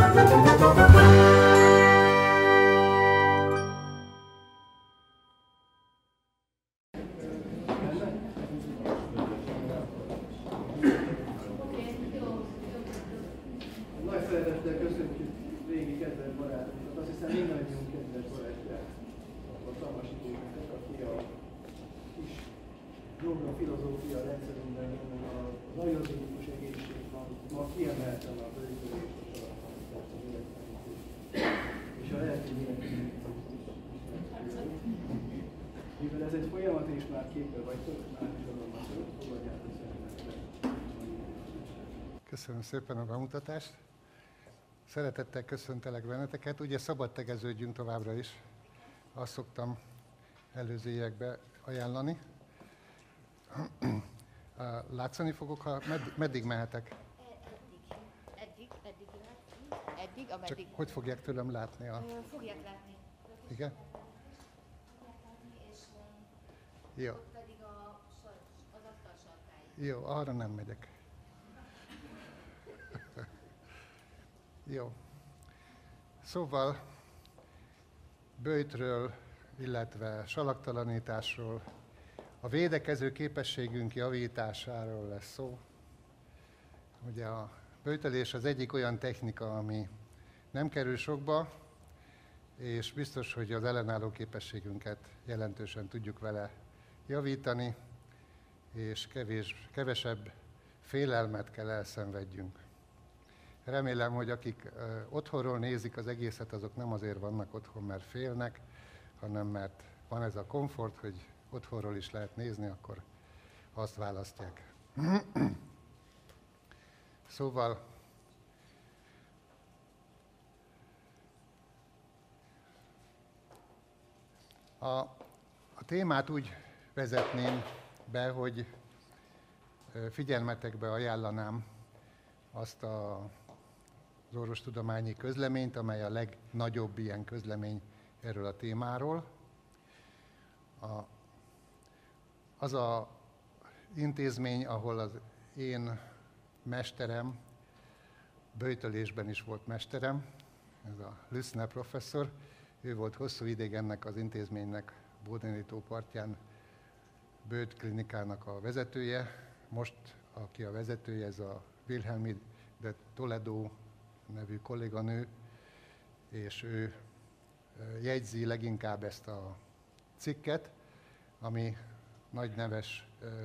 Nagy szeretettel köszöntjük régi kedves barátokat, azt hiszem mindannyiunk kedves barátját, a Tamasi Györgyöket, aki a kis joga filozófia rendszerünkben az ajurvédikus egészség ma kiemelten a bővítést, a saratlanítás, az életmenítést és a lelki életmenítést. Mivel ez egy folyamat és már képbe vagytok, már is adom a szót, fogadjátok szeretettel. Köszönöm szépen a bemutatást. Szeretettel köszöntelek benneteket. Ugye szabad tegeződjünk továbbra is. Azt szoktam előző években ajánlani. Látszani fogok, ha meddig mehetek? Eddig, ameddig. Csak hogy fogják tőlem látni? Fogják látni. Igen? És Jó. ott pedig az asztal sarkáig. Jó, arra nem megyek. Jó. Szóval böjtről, illetve salaktalanításról, a védekező képességünk javításáról lesz szó. Ugye a böjtölés az egyik olyan technika, ami nem kerül sokba, és biztos, hogy az ellenálló képességünket jelentősen tudjuk vele javítani, és kevesebb félelmet kell elszenvedjünk. Remélem, hogy akik otthonról nézik az egészet, azok nem azért vannak otthon, mert félnek, hanem mert van ez a komfort, hogy otthonról is lehet nézni, akkor azt választják. Szóval a témát úgy vezetném be, hogy figyelmetekbe ajánlanám azt az orvostudományi közleményt, amely a legnagyobb ilyen közlemény erről a témáról. Az az intézmény, ahol az én mesterem, böjtölésben is volt mesterem, ez a Lüssner professzor, ő volt hosszú ideig ennek az intézménynek Bódéni-tó partján böjt klinikának a vezetője. Most, aki a vezetője, ez a Wilhelmi de Toledo nevű kolléganő, és ő jegyzi leginkább ezt a cikket, ami nagy neves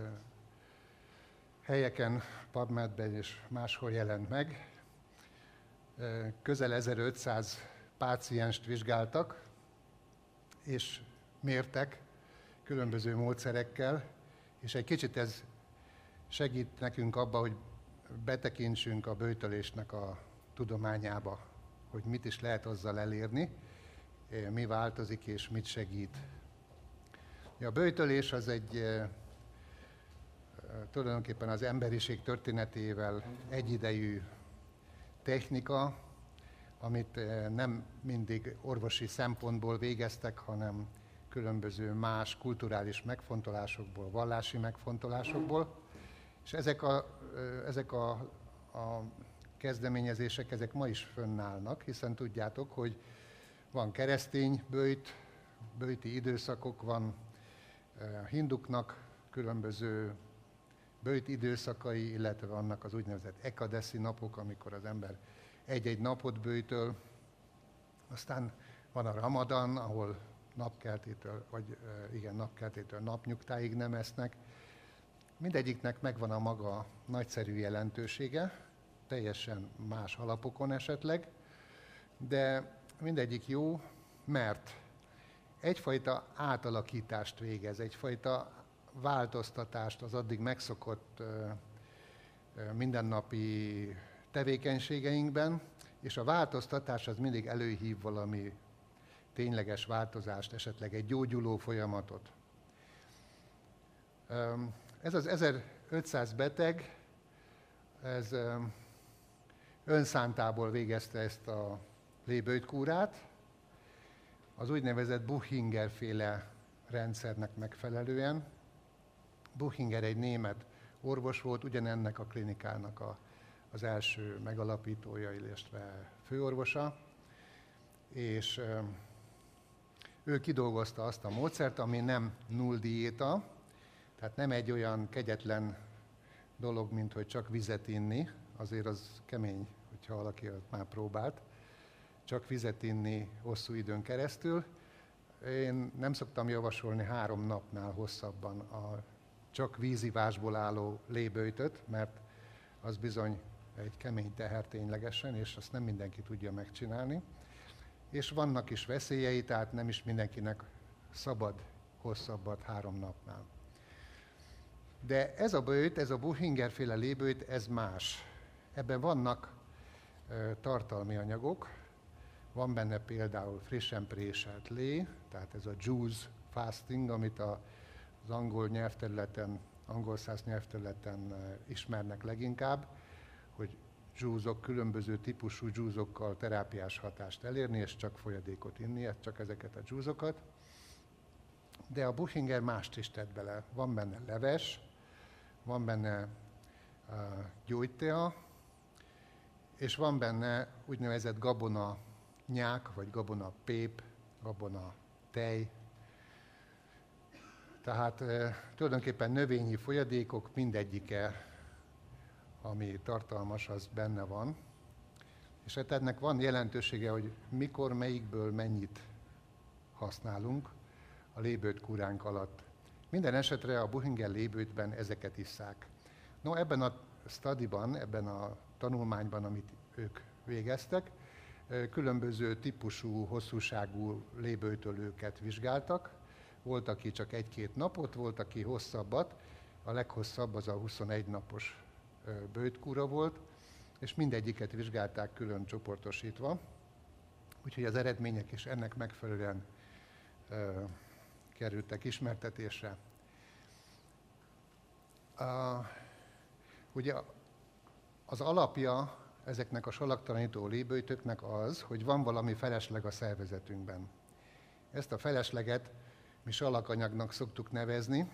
helyeken, PubMed-ben és máshol jelent meg. Közel 1500 pácienst vizsgáltak, és mértek különböző módszerekkel, és egy kicsit ez segít nekünk abba, hogy betekintsünk a böjtölésnek a tudományába, hogy mit is lehet azzal elérni, mi változik és mit segít. A böjtölés az egy tulajdonképpen az emberiség történetével egyidejű technika, amit nem mindig orvosi szempontból végeztek, hanem különböző más kulturális megfontolásokból, vallási megfontolásokból. És ezek a kezdeményezések, ezek ma is fönnállnak, hiszen tudjátok, hogy van keresztény böjti időszakok, van hinduknak különböző böjt időszakai, illetve vannak az úgynevezett ekadeszi napok, amikor az ember egy-egy napot böjtöl. Aztán van a Ramadan, ahol napkeltétől napnyugtáig nem esznek. Mindegyiknek megvan a maga nagyszerű jelentősége, teljesen más alapokon esetleg, de mindegyik jó, mert egyfajta átalakítást végez, egyfajta változtatást az addig megszokott mindennapi tevékenységeinkben, és a változtatás az mindig előhív valami tényleges változást, esetleg egy gyógyuló folyamatot. Ez az 1500 beteg, ez önszántából végezte ezt a léböjtkúrát, az úgynevezett Buchinger-féle rendszernek megfelelően. Buchinger egy német orvos volt, ugyanennek a klinikának a az első megalapítója, illetve főorvosa, és ő kidolgozta azt a módszert, ami nem null diéta, tehát nem egy olyan kegyetlen dolog, mint hogy csak vizet inni, azért az kemény, hogyha valaki már próbált, csak vizet inni hosszú időn keresztül. Én nem szoktam javasolni 3 napnál hosszabban a csak vízivásból álló léböjtöt, mert az bizony egy kemény teher ténylegesen, és azt nem mindenki tudja megcsinálni. És vannak is veszélyei, tehát nem is mindenkinek szabad hosszabbat 3 napnál. De ez a böjt, ez a Buchinger-féle léböjt, ez más. Ebben vannak tartalmi anyagok, van benne például frissen préselt lé, tehát ez a juice fasting, amit az angol nyelvterületen, angol száz nyelvterületen ismernek leginkább, hogy dzsúzok, különböző típusú dzsúzokkal terápiás hatást elérni, és csak folyadékot inni, csak ezeket a dzsúzokat. De a Buchinger mást is tett bele. Van benne leves, van benne gyógytea, és van benne úgynevezett gabona nyák, vagy gabona pép, gabona tej. Tehát tulajdonképpen növényi folyadékok mindegyike, ami tartalmas, az benne van. És hát ennek van jelentősége, hogy mikor, melyikből mennyit használunk a lébőtkúránk alatt. Minden esetre a Buchinger lébőtben ezeket isszák. No, ebben a studyban, ebben a tanulmányban, amit ők végeztek, különböző típusú, hosszúságú lébőtölőket vizsgáltak. Volt, aki csak 1-2 napot, volt, aki hosszabbat. A leghosszabb az a 21 napos böjtkúra volt, és mindegyiket vizsgálták külön csoportosítva. Úgyhogy az eredmények is ennek megfelelően kerültek ismertetésre. Ugye az alapja ezeknek a salaktalanító léböjtöknek az, hogy van valami felesleg a szervezetünkben. Ezt a felesleget mi salakanyagnak szoktuk nevezni.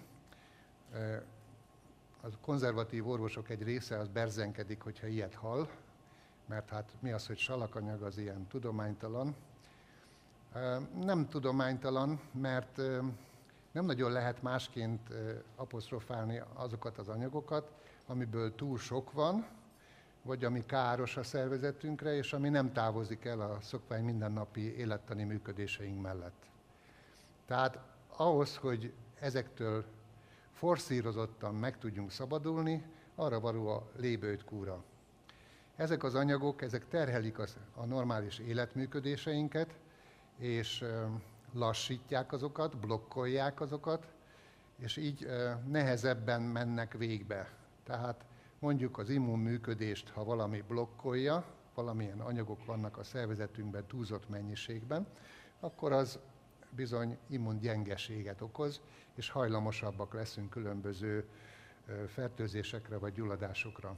A konzervatív orvosok egy része az berzenkedik, hogyha ilyet hall, mert hát mi az, hogy salakanyag, az ilyen tudománytalan. Nem tudománytalan, mert nem nagyon lehet másként apostrofálni azokat az anyagokat, amiből túl sok van, vagy ami káros a szervezetünkre, és ami nem távozik el a szokvány mindennapi élettani működéseink mellett. Tehát ahhoz, hogy ezektől forszírozottan meg tudjunk szabadulni, arra való a léböjtkúra. Ezek az anyagok, ezek terhelik a normális életműködéseinket, és lassítják azokat, blokkolják azokat, és így nehezebben mennek végbe. Tehát mondjuk az immunműködést, ha valami blokkolja, valamilyen anyagok vannak a szervezetünkben túlzott mennyiségben, akkor az bizony immungyengeséget okoz, és hajlamosabbak leszünk különböző fertőzésekre vagy gyulladásokra.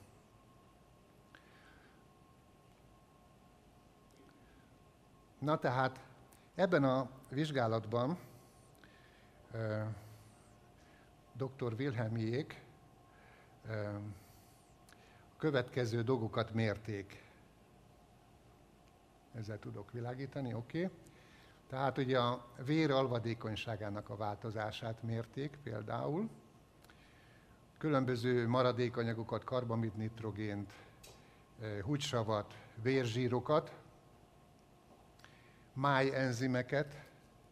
Na tehát ebben a vizsgálatban dr. Wilhelmiék következő dolgokat mérték. Ezzel tudok világítani, oké. Tehát ugye a vér alvadékonyságának a változását mérték például. Különböző maradékanyagokat, karbamid nitrogént, húgysavat, vérzsírokat, májenzimeket,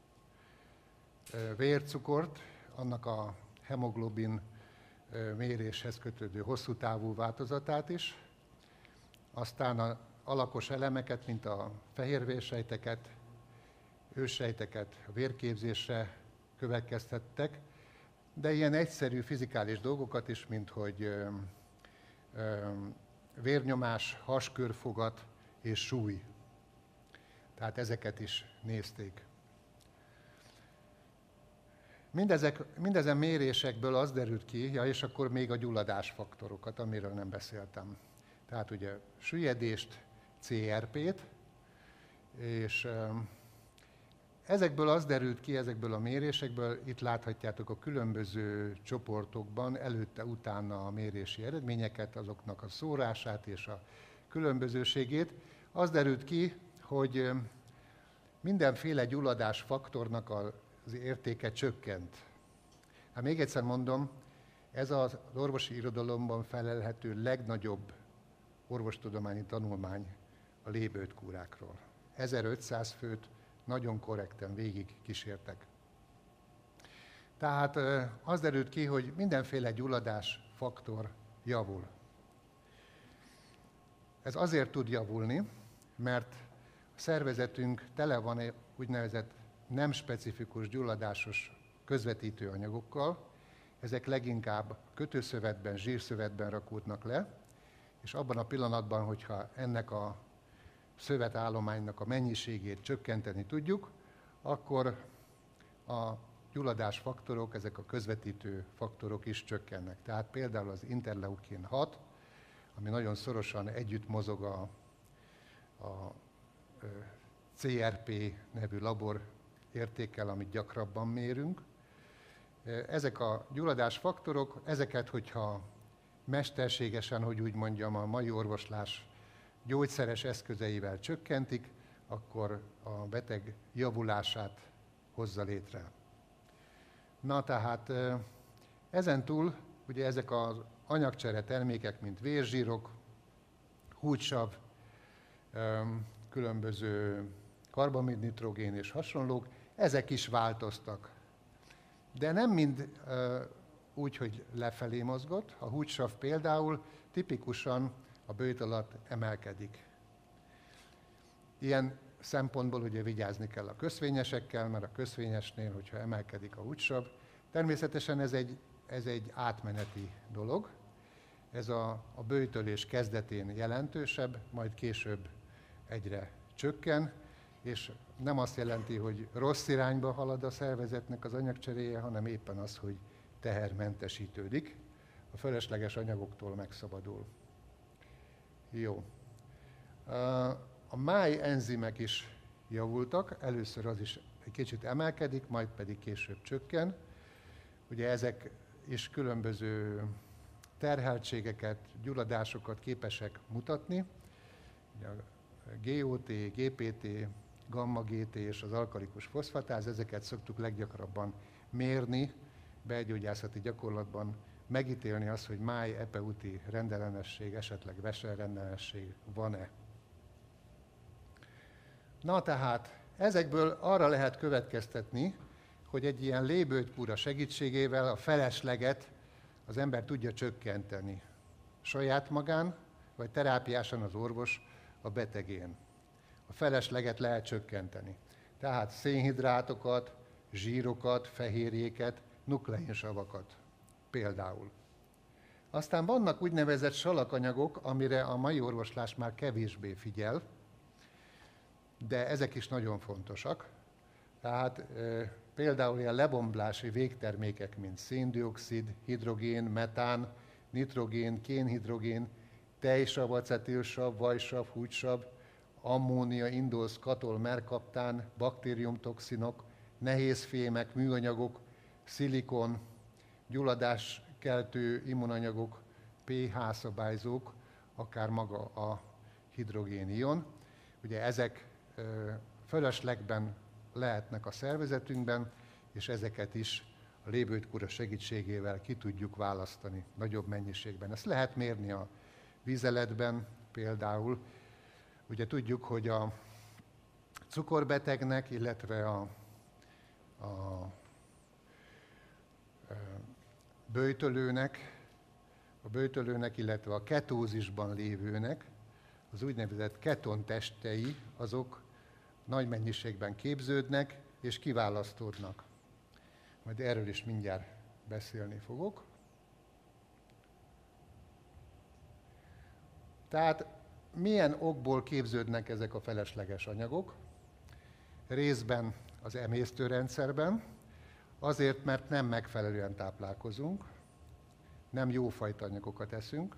vércukort, annak a hemoglobin méréshez kötődő hosszú távú változatát is, aztán az alakos elemeket, mint a fehérvérsejteket, őssejteket a vérképzésre következtettek, de ilyen egyszerű fizikális dolgokat is, mint hogy vérnyomás, haskörfogat és súly. Tehát ezeket is nézték. Mindezen mérésekből az derült ki, és akkor még a gyulladásfaktorokat, amiről nem beszéltem. Tehát ugye süllyedést, CRP-t, és Ezekből az derült ki, ezekből a mérésekből, itt láthatjátok a különböző csoportokban előtte-utána a mérési eredményeket, azoknak a szórását és a különbözőségét. Az derült ki, hogy mindenféle gyulladásfaktornak az értéke csökkent. Hát még egyszer mondom, ez az orvosi irodalomban felelhető legnagyobb orvostudományi tanulmány a lébőtkúrákról. 1500 főt nagyon korrekten végig kísértek. Tehát az derült ki, hogy mindenféle gyulladásfaktor javul. Ez azért tud javulni, mert a szervezetünk tele van úgynevezett nem specifikus gyulladásos közvetítő anyagokkal. Ezek leginkább kötőszövetben, zsírszövetben rakódnak le, és abban a pillanatban, hogyha ennek a szövetállománynak a mennyiségét csökkenteni tudjuk, akkor a gyulladásfaktorok, ezek a közvetítő faktorok is csökkennek. Tehát például az interleukin 6, ami nagyon szorosan együtt mozog a CRP nevű labor értékkel, amit gyakrabban mérünk. Ezek a gyulladásfaktorok, ezeket, hogyha mesterségesen, hogy úgy mondjam, a mai orvoslás gyógyszeres eszközeivel csökkentik, akkor a beteg javulását hozza létre. Na tehát ezen túl ugye ezek az anyagcsere termékek, mint vérzsírok, húgysav, különböző karbamid-nitrogén és hasonlók, ezek is változtak. De nem mind úgy, hogy lefelé mozgott. A húgysav például tipikusan a bőt alatt emelkedik. Ilyen szempontból ugye vigyázni kell a köszvényesekkel, mert a köszvényesnél, hogyha emelkedik a húgysav, természetesen ez egy átmeneti dolog. Ez a bőjtölés kezdetén jelentősebb, majd később egyre csökken, és nem azt jelenti, hogy rossz irányba halad a szervezetnek az anyagcseréje, hanem éppen az, hogy tehermentesítődik, a felesleges anyagoktól megszabadul. Jó. A máj enzimek is javultak, először az is egy kicsit emelkedik, majd pedig később csökken. Ugye ezek is különböző terheltségeket, gyulladásokat képesek mutatni. Ugye a GOT, GPT, gamma-GT és az alkalikus foszfatáz, ezeket szoktuk leggyakrabban mérni, belgyógyászati gyakorlatban megítélni azt, hogy máj-epeúti rendellenesség, esetleg Wechel rendellenesség van-e. Na tehát, ezekből arra lehet következtetni, hogy egy ilyen lébőtkúra segítségével a felesleget az ember tudja csökkenteni. Saját magán, vagy terápiásan az orvos a betegén. A felesleget lehet csökkenteni. Tehát szénhidrátokat, zsírokat, fehérjéket, nukleinsavakat például. Aztán vannak úgynevezett salakanyagok, amire a mai orvoslás már kevésbé figyel, de ezek is nagyon fontosak. Tehát például ilyen lebomlási végtermékek, mint széndioxid, hidrogén, metán, nitrogén, kénhidrogén, tejsav, acetilsav, vajsav, húgysav, ammónia, indolsz, katol, merkaptán, baktériumtoxinok, nehézfémek, műanyagok, szilikon, gyulladáskeltő immunanyagok, pH szabályzók, akár maga a hidrogénion. Ugye ezek fölöslegben lehetnek a szervezetünkben, és ezeket is a lébőtkúra segítségével ki tudjuk választani nagyobb mennyiségben. Ezt lehet mérni a vizeletben például. Ugye tudjuk, hogy a cukorbetegnek, illetve a böjtölőnek, illetve a ketózisban lévőnek az úgynevezett ketontestei, azok nagy mennyiségben képződnek és kiválasztódnak. Majd erről is mindjárt beszélni fogok. Tehát milyen okból képződnek ezek a felesleges anyagok? Részben az emésztőrendszerben, azért, mert nem megfelelően táplálkozunk, nem jófajta anyagokat eszünk.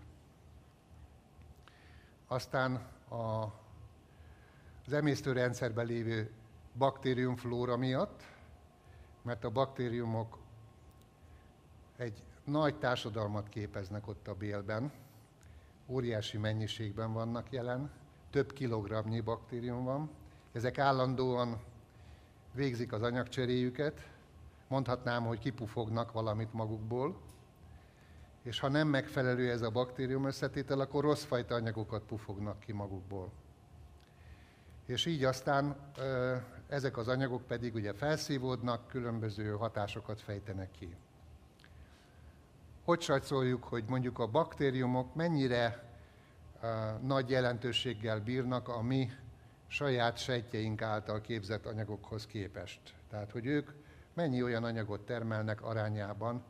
Aztán az emésztőrendszerben lévő baktériumflóra miatt, mert a baktériumok egy nagy társadalmat képeznek ott a bélben, óriási mennyiségben vannak jelen, több kilogramnyi baktérium van, ezek állandóan végzik az anyagcseréjüket, mondhatnám, hogy kipufognak valamit magukból, és ha nem megfelelő ez a baktérium összetétel, akkor rosszfajta anyagokat pufognak ki magukból. És így aztán ezek az anyagok pedig ugye felszívódnak, különböző hatásokat fejtenek ki. Hogy sajtszoljuk, hogy mondjuk a baktériumok mennyire nagy jelentőséggel bírnak a mi saját sejtjeink által képzett anyagokhoz képest. Tehát, hogy ők mennyi olyan anyagot termelnek arányában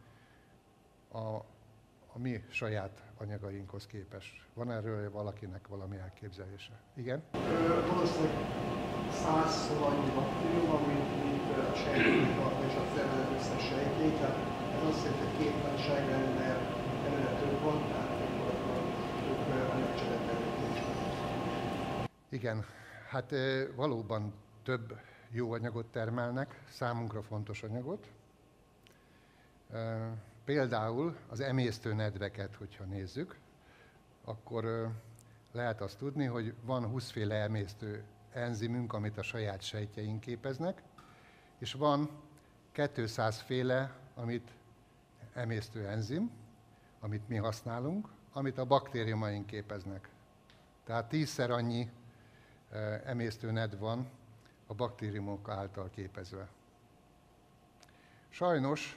a mi saját anyagainkhoz képest. Van erről valakinek valami elképzelése? Igen? Valószínűleg 100-szor annyi baktérium van, mint a sejtjének és a szervezet összes sejtjét. Tehát ez azt jelenti, hogy képtelenségrendszer előre több van, tehát akkor több anyagcsereterületén is. Igen, hát valóban több jó anyagot termelnek, számunkra fontos anyagot. Például az emésztőnedveket, hogyha nézzük, akkor lehet azt tudni, hogy van 20 féle emésztő enzimünk, amit a saját sejtjeink képeznek, és van 200 féle emésztő enzim, amit mi használunk, amit a baktériumaink képeznek. Tehát 10-szer annyi emésztőnedv van a baktériumok által képezve. Sajnos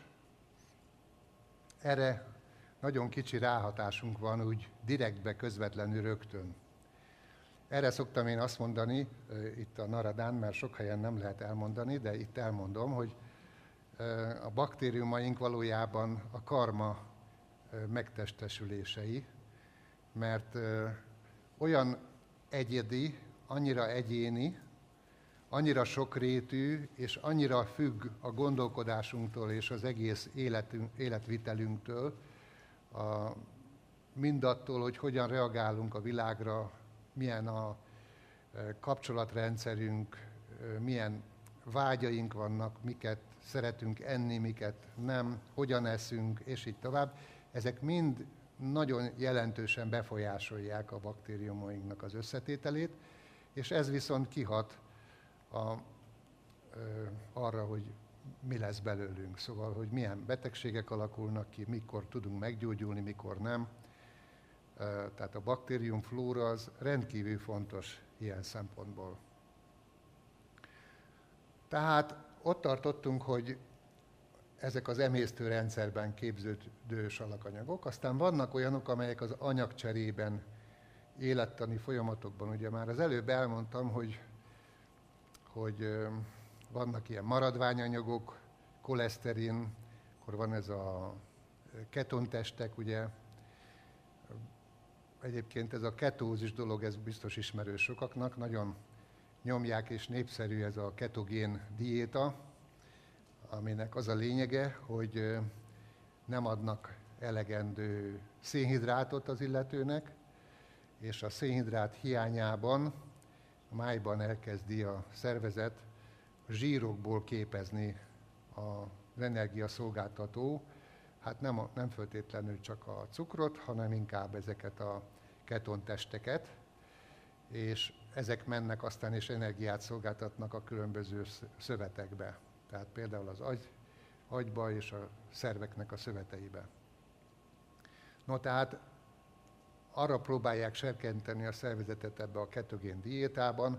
erre nagyon kicsi ráhatásunk van, úgy direktbe, közvetlenül rögtön. Erre szoktam én azt mondani, itt a Naradán, mert sok helyen nem lehet elmondani, de itt elmondom, hogy a baktériumaink valójában a karma megtestesülései, mert olyan egyedi, annyira egyéni, annyira sokrétű, és annyira függ a gondolkodásunktól és az egész életvitelünktől, mindattól, hogy hogyan reagálunk a világra, milyen a kapcsolatrendszerünk, milyen vágyaink vannak, miket szeretünk enni, miket nem, hogyan eszünk, és így tovább. Ezek mind nagyon jelentősen befolyásolják a baktériumainknak az összetételét, és ez viszont kihat arra, hogy mi lesz belőlünk. Szóval, hogy milyen betegségek alakulnak ki, mikor tudunk meggyógyulni, mikor nem. Tehát a baktériumflóra az rendkívül fontos ilyen szempontból. Tehát ott tartottunk, hogy ezek az emésztőrendszerben képződő salakanyagok, aztán vannak olyanok, amelyek az anyagcserében, élettani folyamatokban, ugye már az előbb elmondtam, hogy vannak ilyen maradványanyagok, koleszterin, akkor van ez a ketontestek, ugye. Egyébként ez a ketózis dolog, ez biztos ismerős sokaknak, nagyon nyomják és népszerű ez a ketogén diéta, aminek az a lényege, hogy nem adnak elegendő szénhidrátot az illetőnek, és a szénhidrát hiányában a májban elkezdi a szervezet a zsírokból képezni az energiaszolgáltató, hát nem feltétlenül csak a cukrot, hanem inkább ezeket a ketontesteket, és ezek mennek aztán és energiát szolgáltatnak a különböző szövetekbe. Tehát például az agyba és a szerveknek a szöveteibe. No, tehát arra próbálják serkenteni a szervezetet ebbe a ketogén diétában,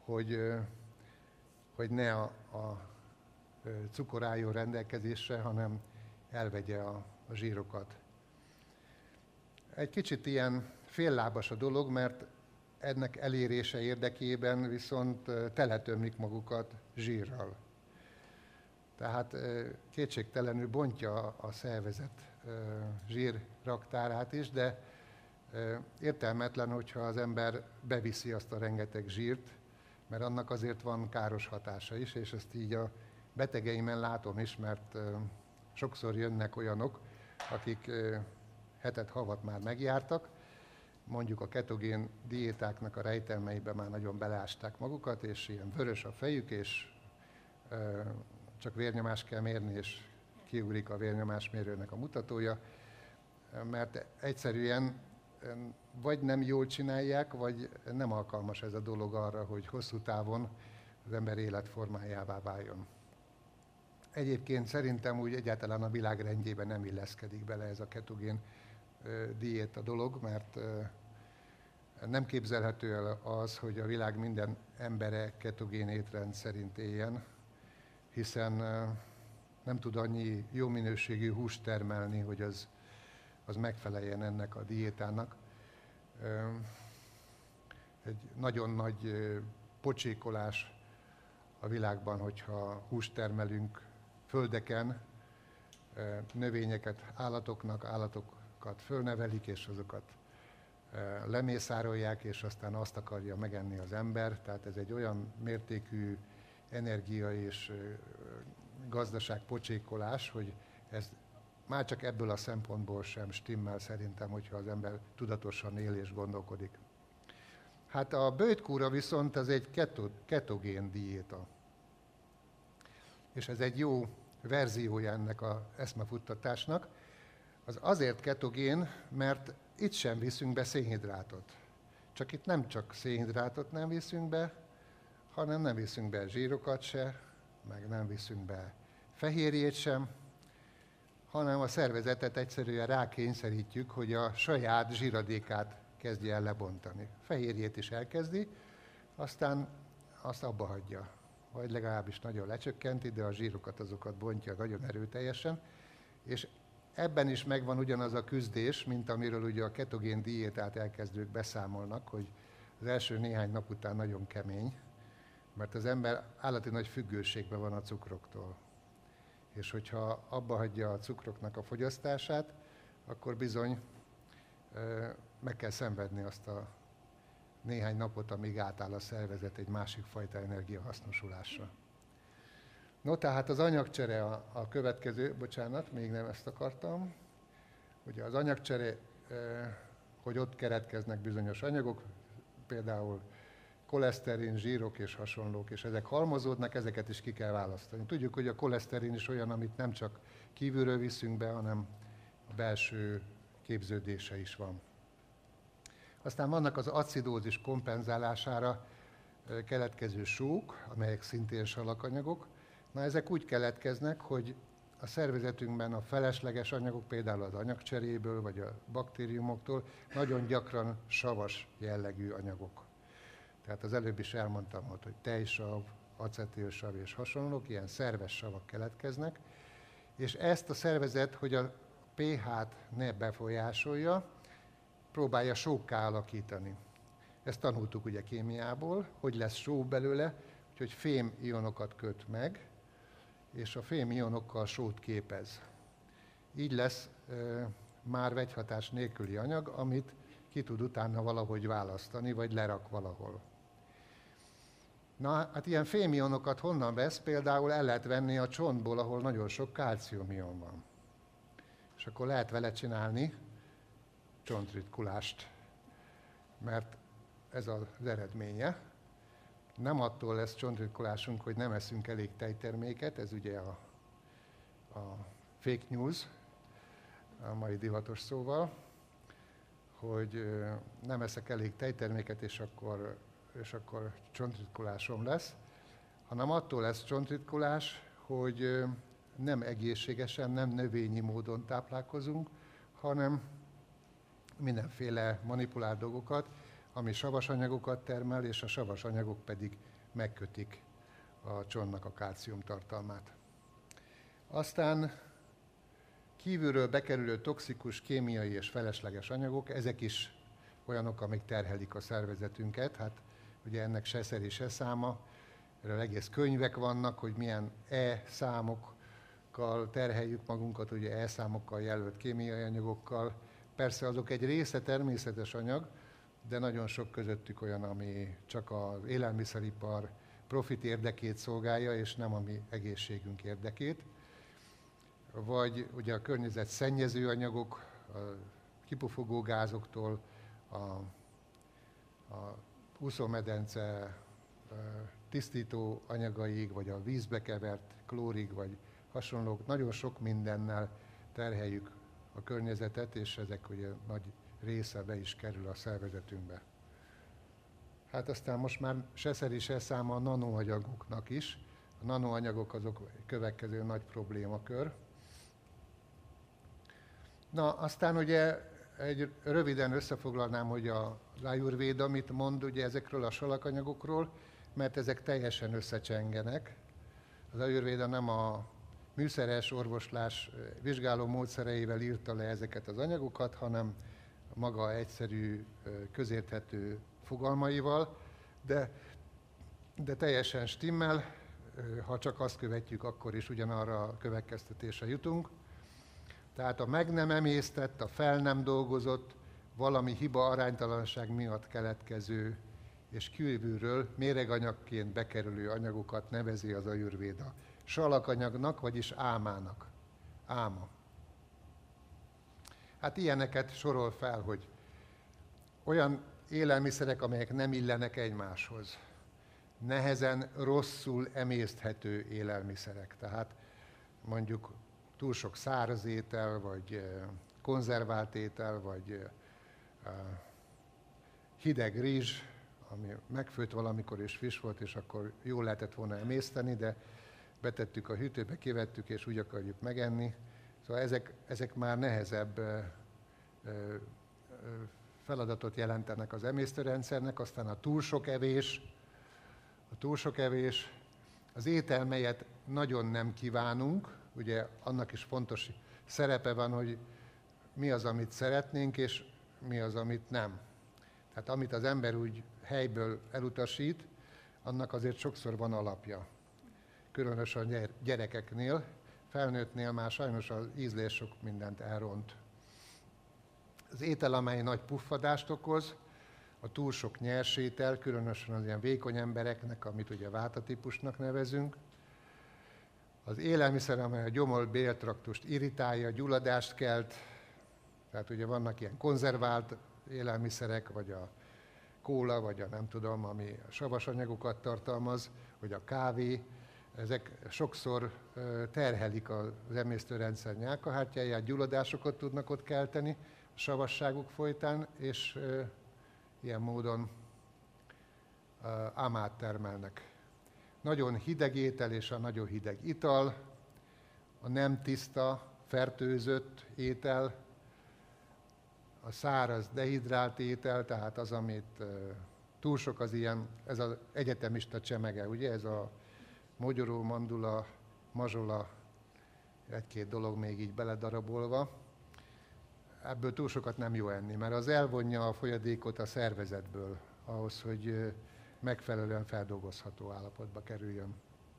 hogy ne a cukor álljon rendelkezésre, hanem elvegye a zsírokat. Egy kicsit ilyen féllábas a dolog, mert ennek elérése érdekében viszont teletömlik magukat zsírral. Tehát kétségtelenül bontja a szervezet zsírraktárát is, de értelmetlen, hogyha az ember beviszi azt a rengeteg zsírt, mert annak azért van káros hatása is, és ezt így a betegeimen látom is, mert sokszor jönnek olyanok, akik hetet-havat már megjártak, mondjuk a ketogén diétáknak a rejtelmeibe már nagyon beleásták magukat, és ilyen vörös a fejük, és csak vérnyomást kell mérni, és kiugrik a vérnyomásmérőnek a mutatója, mert egyszerűen vagy nem jól csinálják, vagy nem alkalmas ez a dolog arra, hogy hosszú távon az ember életformájává váljon. Egyébként szerintem úgy egyáltalán a világ rendjében nem illeszkedik bele ez a ketogén diéta dolog, mert nem képzelhető el az, hogy a világ minden embere ketogén étrend szerint éljen, hiszen nem tud annyi jó minőségű húst termelni, hogy az megfeleljen ennek a diétának. Egy nagyon nagy pocsékolás a világban, hogyha húst termelünk földeken, növényeket állatokat fölnevelik, és azokat lemészárolják, és aztán azt akarja megenni az ember. Tehát ez egy olyan mértékű energia és gazdaságpocsékolás, hogy ez már csak ebből a szempontból sem stimmel szerintem, hogyha az ember tudatosan él és gondolkodik. Hát a böjtkúra viszont az egy ketogén diéta. És ez egy jó verziója ennek az eszmefuttatásnak. Az azért ketogén, mert itt sem viszünk be szénhidrátot. Csak itt nem csak szénhidrátot nem viszünk be, hanem nem viszünk be zsírokat se, meg nem viszünk be fehérjét sem, hanem a szervezetet egyszerűen rákényszerítjük, hogy a saját zsíradékát kezdje el lebontani. Fehérjét is elkezdi, aztán azt abba hagyja, vagy legalábbis nagyon lecsökkenti, de a zsírokat azokat bontja nagyon erőteljesen, és ebben is megvan ugyanaz a küzdés, mint amiről ugye a ketogén diétát elkezdők beszámolnak, hogy az első néhány nap után nagyon kemény, mert az ember állati nagy függőségben van a cukroktól. És hogyha abba hagyja a cukroknak a fogyasztását, akkor bizony meg kell szenvedni azt a néhány napot, amíg átáll a szervezet egy másik fajta energiahasznosulásra. No, tehát az anyagcsere a következő, bocsánat, még nem ezt akartam. Ugye az anyagcsere, hogy ott keletkeznek bizonyos anyagok, például koleszterin, zsírok és hasonlók, és ezek halmozódnak, ezeket is ki kell választani. Tudjuk, hogy a koleszterin is olyan, amit nem csak kívülről viszünk be, hanem a belső képződése is van. Aztán vannak az acidózis kompenzálására keletkező sók, amelyek szintén salakanyagok. Na, ezek úgy keletkeznek, hogy a szervezetünkben a felesleges anyagok, például az anyagcseréből vagy a baktériumoktól nagyon gyakran savas jellegű anyagok. Tehát az előbb is elmondtam, hogy tejsav, acetilsav és hasonlók, ilyen szerves savak keletkeznek, és ezt a szervezet, hogy a pH-t ne befolyásolja, próbálja sókká alakítani. Ezt tanultuk ugye kémiából, hogy lesz só belőle, úgyhogy fém ionokat köt meg, és a fém ionokkal sót képez. Így lesz már vegyhatás nélküli anyag, amit ki tud utána valahogy választani, vagy lerak valahol. Na, hát ilyen fémionokat honnan vesz? Például el lehet venni a csontból, ahol nagyon sok kálciumion van. És akkor lehet vele csinálni csontritkulást, mert ez az eredménye. Nem attól lesz csontritkulásunk, hogy nem eszünk elég tejterméket, ez ugye a fake news, a mai divatos szóval, hogy nem eszek elég tejterméket, és akkor csontritkulásom lesz, hanem attól lesz csontritkulás, hogy nem egészségesen, nem növényi módon táplálkozunk, hanem mindenféle manipulált dolgokat, ami savas anyagokat termel, és a savas anyagok pedig megkötik a csontnak a kálciumtartalmát. Aztán kívülről bekerülő toxikus, kémiai és felesleges anyagok, ezek is olyanok, amik terhelik a szervezetünket. Hát ugye ennek se szeri, se száma, erről egész könyvek vannak, hogy milyen E-számokkal terheljük magunkat, ugye E-számokkal jelölt kémiai anyagokkal. Persze azok egy része természetes anyag, de nagyon sok közöttük olyan, ami csak az élelmiszeripar profit érdekét szolgálja, és nem a mi egészségünk érdekét. Vagy ugye a környezet szennyező anyagok, a kipufogó gázoktól, a úszómedence tisztító anyagaig, vagy a vízbe kevert klórig, vagy hasonlók, nagyon sok mindennel terheljük a környezetet, és ezek ugye nagy része be is kerül a szervezetünkbe. Hát aztán most már se szeri, se száma a nanoanyagoknak is. A nanoanyagok azok következő nagy problémakör. Na, aztán ugye röviden összefoglalnám, hogy az Ayurvéda mit mond ugye ezekről a salakanyagokról, mert ezek teljesen összecsengenek. Az Ayurvéda nem a műszeres orvoslás vizsgáló módszereivel írta le ezeket az anyagokat, hanem maga egyszerű, közérthető fogalmaival, de teljesen stimmel, ha csak azt követjük, akkor is ugyanarra a következtetésre jutunk. Tehát a meg nem emésztett, a fel nem dolgozott, valami hiba, aránytalanság miatt keletkező és kívülről méreganyagként bekerülő anyagokat nevezi az Ayurvéda salakanyagnak, vagyis ámának. Áma. Hát ilyeneket sorol fel, hogy olyan élelmiszerek, amelyek nem illenek egymáshoz. Nehezen, rosszul emészthető élelmiszerek. Tehát mondjuk túl sok száraz étel, vagy konzervált étel, vagy hideg rizs, ami megfőtt valamikor és friss volt, és akkor jól lehetett volna emészteni, de betettük a hűtőbe, kivettük, és úgy akarjuk megenni. Szóval ezek már nehezebb feladatot jelentenek az emésztőrendszernek, aztán a túl sok evés, az étel, melyet nagyon nem kívánunk, ugye annak is fontos szerepe van, hogy mi az, amit szeretnénk, és mi az, amit nem. Tehát amit az ember úgy helyből elutasít, annak azért sokszor van alapja. Különösen a gyerekeknél, felnőttnél már sajnos az ízlés sok mindent elront. Az étel, amely nagy puffadást okoz, a túl sok nyers étel, különösen az ilyen vékony embereknek, amit ugye vátatípusnak nevezünk. Az élelmiszer, amely a gyomor-béltraktust irritálja, gyulladást kelt, tehát ugye vannak ilyen konzervált élelmiszerek, vagy a kóla, vagy a nem tudom, ami savas anyagokat tartalmaz, vagy a kávé, ezek sokszor terhelik az emésztőrendszer nyálkahártyáját, gyulladásokat tudnak ott kelteni a savasságuk folytán, és ilyen módon ámát termelnek. Nagyon hideg étel és a nagyon hideg ital, a nem tiszta, fertőzött étel, a száraz, dehidrált étel, tehát az, amit túl sok az ilyen, ez az egyetemista csemege, ugye, ez a mogyoró, mandula, mazsola, egy-két dolog még így beledarabolva. Ebből túl sokat nem jó enni, mert az elvonja a folyadékot a szervezetből, ahhoz, hogy megfelelően feldolgozható állapotba kerüljön.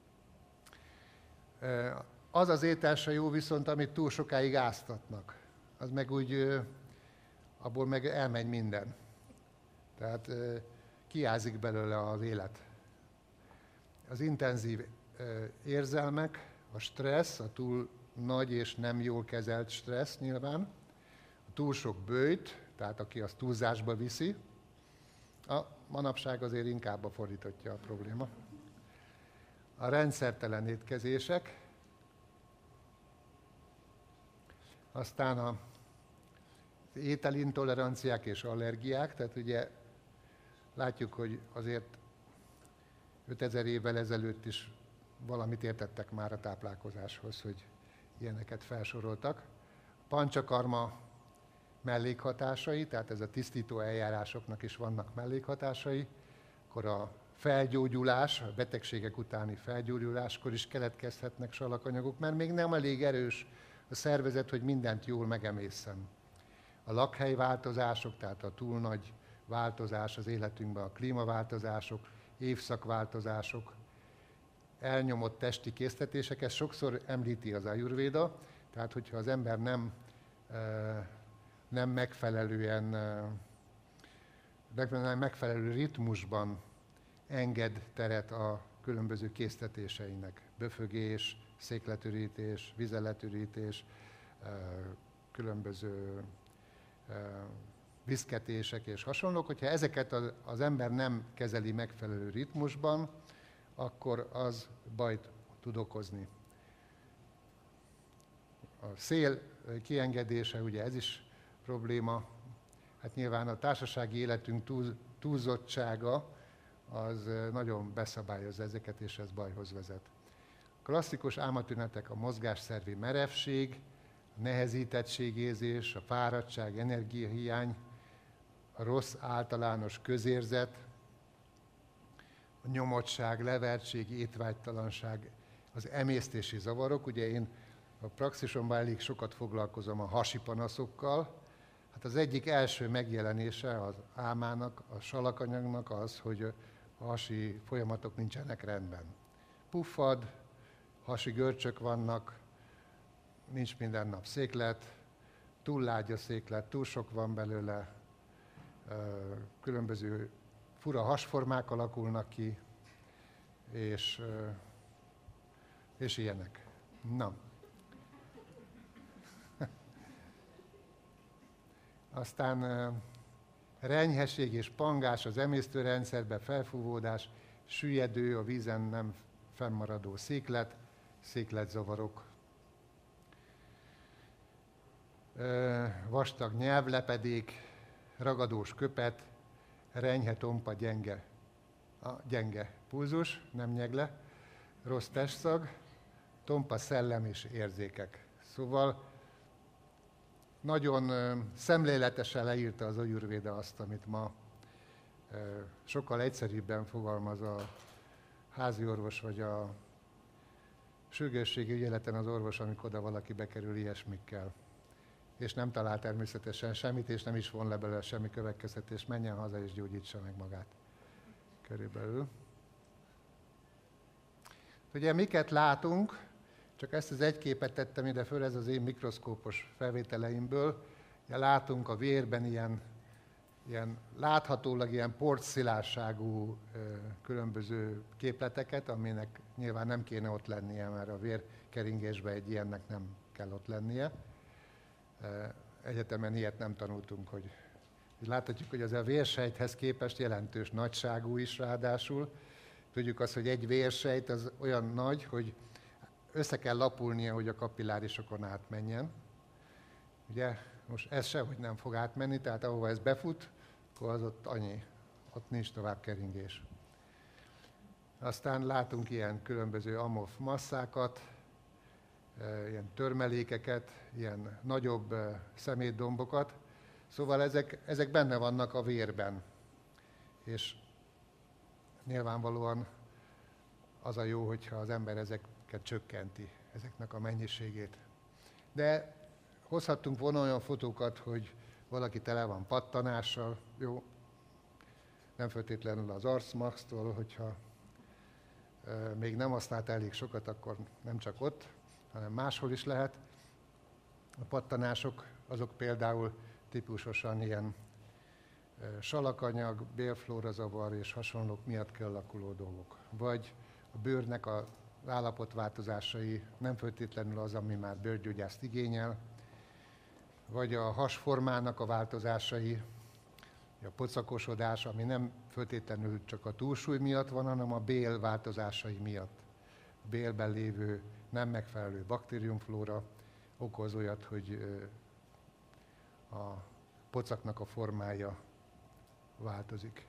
Az az étel se jó viszont, amit túl sokáig áztatnak. Az meg úgy, abból meg elmegy minden. Tehát kiázik belőle az élet. Az intenzív érzelmek, a stressz, a túl nagy és nem jól kezelt stressz nyilván, a túl sok böjt, tehát aki azt túlzásba viszi, a manapság azért inkább a fordítottja a probléma. A rendszertelen étkezések, aztán az ételintoleranciák és allergiák, tehát ugye látjuk, hogy azért 5000 évvel ezelőtt is valamit értettek már a táplálkozáshoz, hogy ilyeneket felsoroltak. Pancsakarma mellékhatásai, tehát ez a tisztító eljárásoknak is vannak mellékhatásai, akkor a felgyógyulás, a betegségek utáni felgyógyuláskor is keletkezhetnek salakanyagok, mert még nem elég erős a szervezet, hogy mindent jól megemészen. A lakhelyváltozások, tehát a túl nagy változás az életünkben, a klímaváltozások, évszakváltozások, elnyomott testi késztetések, ezt sokszor említi az Ayurvéda, tehát hogyha az ember nem megfelelő ritmusban enged teret a különböző késztetéseinek. Böfögés, székletürítés, vizeletürítés, különböző viszketések és hasonlók, hogyha ezeket az ember nem kezeli megfelelő ritmusban, akkor az bajt tud okozni. A szél kiengedése, ugye ez is probléma. Hát nyilván a társasági életünk túlzottsága az nagyon beszabályozza ezeket, és ez bajhoz vezet. A klasszikus álmatünetek a mozgásszervi merevség, a nehezítettségérzés, a fáradtság, energiahiány, a rossz általános közérzet, a nyomottság, levertség, étvágytalanság, az emésztési zavarok. Ugye én a praxisomban elég sokat foglalkozom a hasi panaszokkal. Hát az egyik első megjelenése az álmának, a salakanyagnak az, hogy a hasi folyamatok nincsenek rendben. Puffad, hasi görcsök vannak, nincs minden nap széklet, túl lágy a széklet, túl sok van belőle, különböző fura hasformák alakulnak ki, és ilyenek. Na. Aztán renyhesség és pangás az emésztőrendszerbe, felfúvódás, süllyedő, a vízen nem fennmaradó széklet, székletzavarok. Vastag nyelvlepedék, ragadós köpet, renyhe, tompa, gyenge pulzus, nem nyegle, rossz testszag, tompa szellem és érzékek. Szóval nagyon szemléletesen leírta az Ajurvéda azt, amit ma sokkal egyszerűbben fogalmaz a házi orvos, vagy a sürgősségi ügyeleten az orvos, amikor oda valaki bekerül ilyesmikkel. És nem talál természetesen semmit, és nem is von le belőle semmi következtetés, menjen haza és gyógyítsa meg magát. Körülbelül. Ugye miket látunk? Csak ezt az egy képet tettem ide föl, ez az én mikroszkópos felvételeimből. Ugye látunk a vérben ilyen láthatólag ilyen porcszilárságú különböző képleteket, aminek nyilván nem kéne ott lennie, mert a vérkeringésben egy ilyennek nem kell ott lennie. Egyetemen ilyet nem tanultunk, hogy láthatjuk, hogy az a vérsejthez képest jelentős nagyságú is ráadásul. Tudjuk azt, hogy egy vérsejt az olyan nagy, hogy össze kell lapulnia, hogy a kapillárisokon átmenjen. Ugye, most ez sehogy nem fog átmenni, tehát ahova ez befut, akkor az ott annyi, ott nincs tovább keringés. Aztán látunk ilyen különböző amorf masszákat, ilyen törmelékeket, ilyen nagyobb szemétdombokat. Szóval ezek benne vannak a vérben. És nyilvánvalóan az a jó, hogyha az ember ezeket csökkenti, ezeknek a mennyiségét. De hozhattunk volna olyan fotókat, hogy valaki tele van pattanással, jó, nem feltétlenül az arcmaxtól, hogyha még nem használt elég sokat, akkor nem csak ott, hanem máshol is lehet. A pattanások azok például típusosan ilyen salakanyag, bélflórazavar és hasonlók miatt kialakuló dolgok. Vagy a bőrnek az állapotváltozásai nem feltétlenül az, ami már bőrgyógyászt igényel, vagy a hasformának a változásai, a pocakosodás, ami nem feltétlenül csak a túlsúly miatt van, hanem a bél változásai miatt. A bélben lévő nem megfelelő baktériumflóra okoz olyat, hogy a pocaknak a formája változik.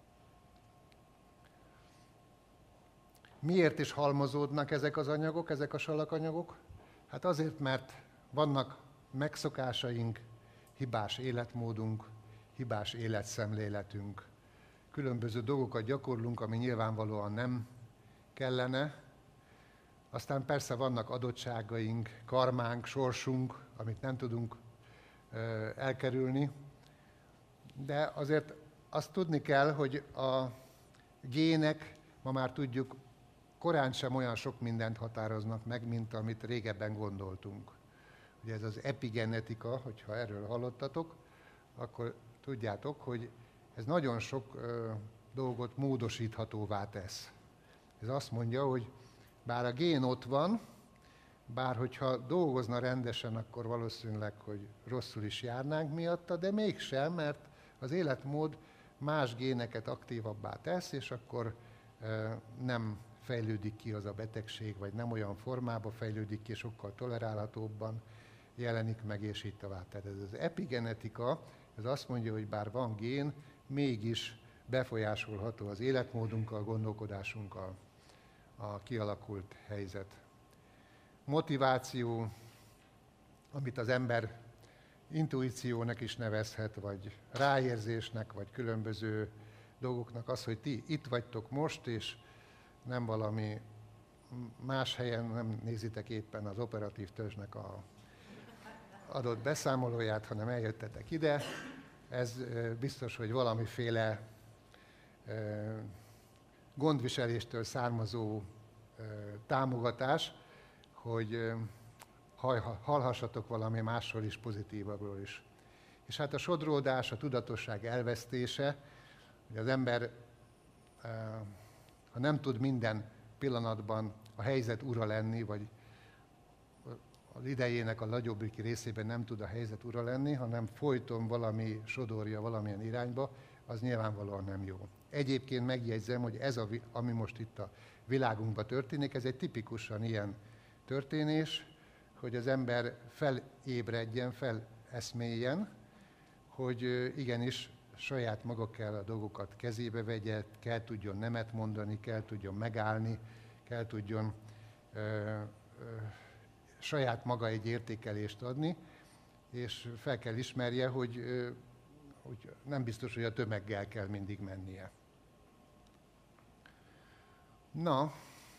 Miért is halmozódnak ezek az anyagok, ezek a salakanyagok? Hát azért, mert vannak megszokásaink, hibás életmódunk, hibás életszemléletünk. Különböző dolgokat gyakorlunk, ami nyilvánvalóan nem kellene. Aztán persze vannak adottságaink, karmánk, sorsunk, amit nem tudunk elkerülni. De azért azt tudni kell, hogy a gének, ma már tudjuk, korán sem olyan sok mindent határoznak meg, mint amit régebben gondoltunk. Ugye ez az epigenetika, hogyha erről hallottatok, akkor tudjátok, hogy ez nagyon sok dolgot módosíthatóvá tesz. Ez azt mondja, hogy bár a gén ott van, bár hogyha dolgozna rendesen, akkor valószínűleg, hogy rosszul is járnánk miatta, de mégsem, mert az életmód más géneket aktívabbá tesz, és akkor nem fejlődik ki az a betegség, vagy nem olyan formában fejlődik ki, sokkal tolerálhatóbban jelenik meg, és így tovább. Tehát ez az epigenetika, ez azt mondja, hogy bár van gén, mégis befolyásolható az életmódunkkal, gondolkodásunkkal a kialakult helyzet. Motiváció, amit az ember intuíciónak is nevezhet, vagy ráérzésnek, vagy különböző dolgoknak, az, hogy ti itt vagytok most, és nem valami más helyen, nem nézitek éppen az operatív törzsnek a adott beszámolóját, hanem eljöttetek ide. Ez biztos, hogy valamiféle gondviseléstől származó támogatás, hogy hallhassatok valami másról is, pozitívabbról is. És hát a sodródás, a tudatosság elvesztése, hogy az ember, ha nem tud minden pillanatban a helyzet ura lenni, vagy az idejének a nagyobbik részében nem tud a helyzet ura lenni, hanem folyton valami sodorja valamilyen irányba, az nyilvánvalóan nem jó. Egyébként megjegyzem, hogy ez, ami most itt a világunkban történik, ez egy tipikusan ilyen történés, hogy az ember felébredjen, feleszméljen, hogy igenis saját maga kell a dolgokat kezébe vegye, kell tudjon nemet mondani, kell tudjon megállni, kell tudjon saját maga egy értékelést adni, és fel kell ismerje, hogy nem biztos, hogy a tömeggel kell mindig mennie. Na,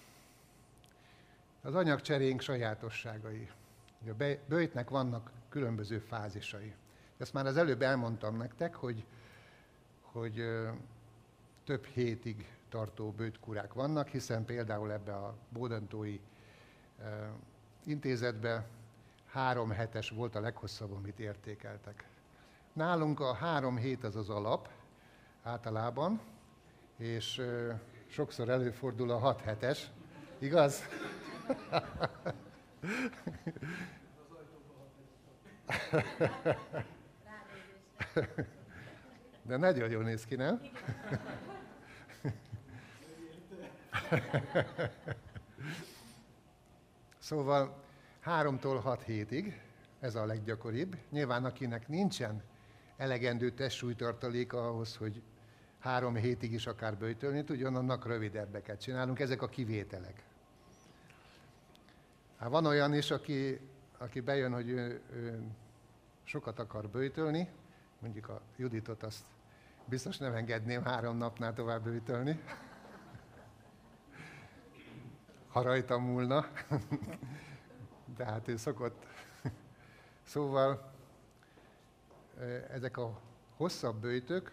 az anyagcserénk sajátosságai. A böjtnek vannak különböző fázisai. Ezt már az előbb elmondtam nektek, hogy több hétig tartó böjtkúrák vannak, hiszen például ebbe a Bódentói intézetben 3 hetes volt a leghosszabb, amit értékeltek. Nálunk a 3 hét az az alap általában, és sokszor előfordul a 6 hetes, igaz? De nagyon jól néz ki, nem? Szóval 3-tól 6 hétig, ez a leggyakoribb. Nyilván akinek nincsen elegendő testsúlytartaléka ahhoz, hogy 3 hétig is akár böjtölni tudjon, annak rövidebbeket csinálunk. Ezek a kivételek. Hát van olyan is, aki bejön, hogy ő sokat akar böjtölni, mondjuk a Juditot azt biztos nem engedném 3 napnál tovább böjtölni, ha rajta múlna, de hát ő szokott. Szóval ezek a hosszabb böjtök,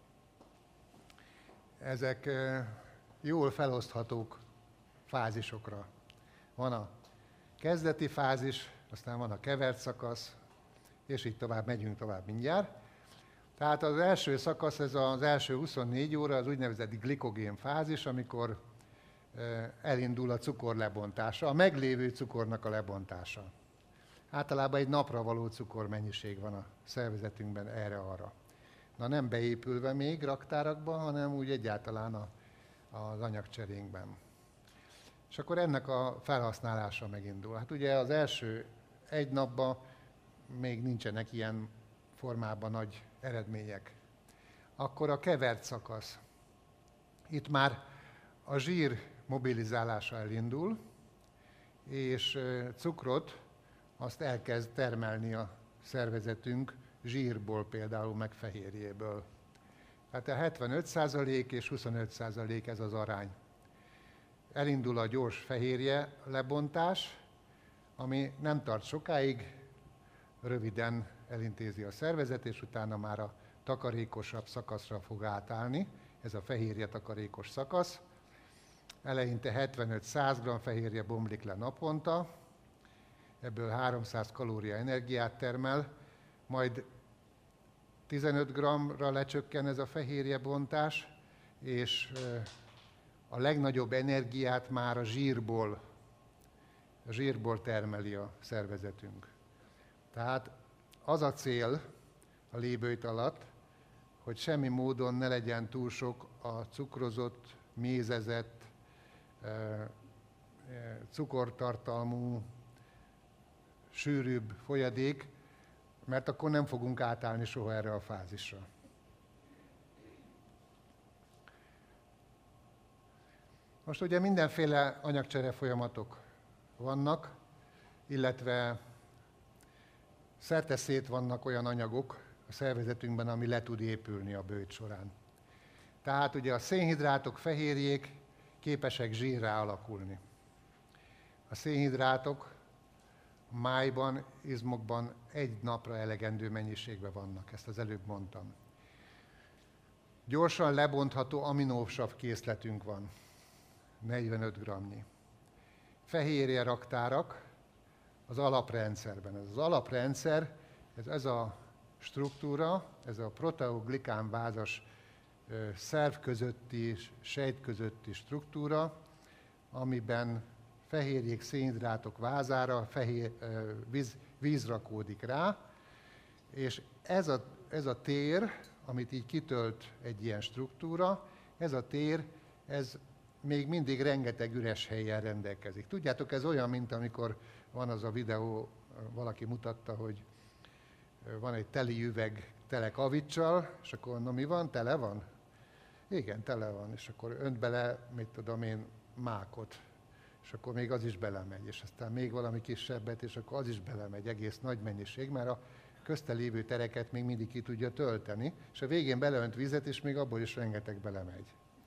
ezek jól feloszthatók fázisokra. Van a kezdeti fázis, aztán van a kevert szakasz, és így tovább, megyünk tovább mindjárt. Tehát az első szakasz, ez az első 24 óra, az úgynevezett glikogén fázis, amikor elindul a cukor lebontása, a meglévő cukornak a lebontása. Általában egy napra való cukormennyiség van a szervezetünkben erre-arra. Na nem beépülve még raktárakban, hanem úgy egyáltalán az anyagcserénkben. És akkor ennek a felhasználása megindul. Hát ugye az első 1 napban még nincsenek ilyen formában nagy eredmények. Akkor a kevert szakasz. Itt már a zsír mobilizálása elindul, és cukrot azt elkezd termelni a szervezetünk zsírból, például meg fehérjéből. Tehát a 75% és 25% ez az arány. Elindul a gyors fehérje lebontás, ami nem tart sokáig, röviden elintézi a szervezet, és utána már a takarékosabb szakaszra fog átállni. Ez a fehérje takarékos szakasz. Eleinte 75-100 g fehérje bomlik le naponta, ebből 300 kalória energiát termel, majd 15 g-ra lecsökken ez a fehérje bontás, és a legnagyobb energiát már a zsírból termeli a szervezetünk. Tehát az a cél a léböjt alatt, hogy semmi módon ne legyen túl sok a cukrozott, mézezett, cukortartalmú, sűrűbb folyadék, mert akkor nem fogunk átállni soha erre a fázisra. Most ugye mindenféle anyagcsere folyamatok vannak, illetve szerteszét vannak olyan anyagok a szervezetünkben, ami le tud épülni a bőjt során. Tehát ugye a szénhidrátok, fehérjék képesek zsírrá alakulni. A szénhidrátok a májban, izmokban egy napra elegendő mennyiségben vannak, ezt az előbb mondtam. Gyorsan lebontható aminósav készletünk van, 45 g-nyi. Fehérje raktárak az alaprendszerben. Ez az alaprendszer, ez a struktúra, ez a proteoglikán vázas szerv közötti, sejt közötti struktúra, amiben fehérjék, szénhidrátok vázára víz rakódik rá, és ez a tér, amit így kitölt egy ilyen struktúra, ez a tér, ez még mindig rengeteg üres helyen rendelkezik. Tudjátok, ez olyan, mint amikor van az a videó, valaki mutatta, hogy van egy teli üveg tele kavicsal, és akkor na mi van, tele van? Igen, tele van, és akkor önt bele, mit tudom én, mákot, és akkor még az is belemegy, és aztán még valami kisebbet, és akkor az is belemegy, egész nagy mennyiség, mert a közte lévő tereket még mindig ki tudja tölteni, és a végén beleönt vizet, és még abból is rengeteg belemegy.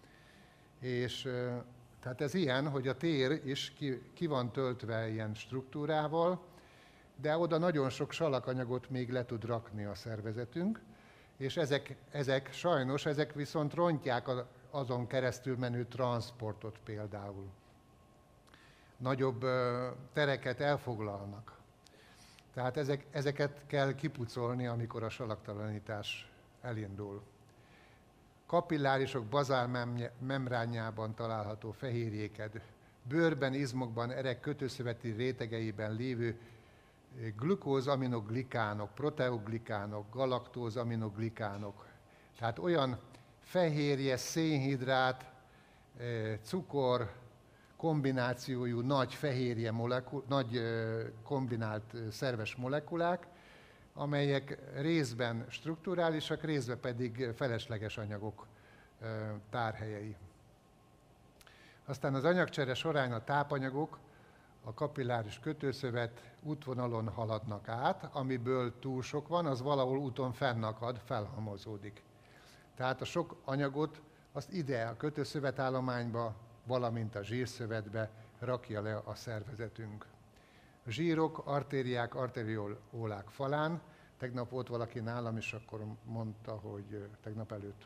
És tehát ez ilyen, hogy a tér is ki van töltve ilyen struktúrával, de oda nagyon sok salakanyagot még le tud rakni a szervezetünk, és ezek sajnos, ezek viszont rontják azon keresztül menő transportot például. Nagyobb tereket elfoglalnak. Tehát ezeket kell kipucolni, amikor a salaktalanítás elindul. Kapillárisok bazál membránjában található fehérjéket, bőrben, izmokban, erek kötőszöveti rétegeiben lévő glukózaminoglikánok, proteoglikánok, galaktózaminoglikánok. Tehát olyan fehérje, szénhidrát, cukor kombinációjú nagy fehérje nagy kombinált szerves molekulák, amelyek részben strukturálisak, részben pedig felesleges anyagok tárhelyei. Aztán az anyagcsere során a tápanyagok, a kapilláris kötőszövet útvonalon haladnak át, amiből túl sok van, az valahol úton fennakad, felhalmozódik. Tehát a sok anyagot azt ide a kötőszövetállományba, valamint a zsírszövetbe rakja le a szervezetünk. A zsírok, artériák, arteriolák falán, tegnap volt valaki nálam, és akkor mondta, hogy tegnap előtt,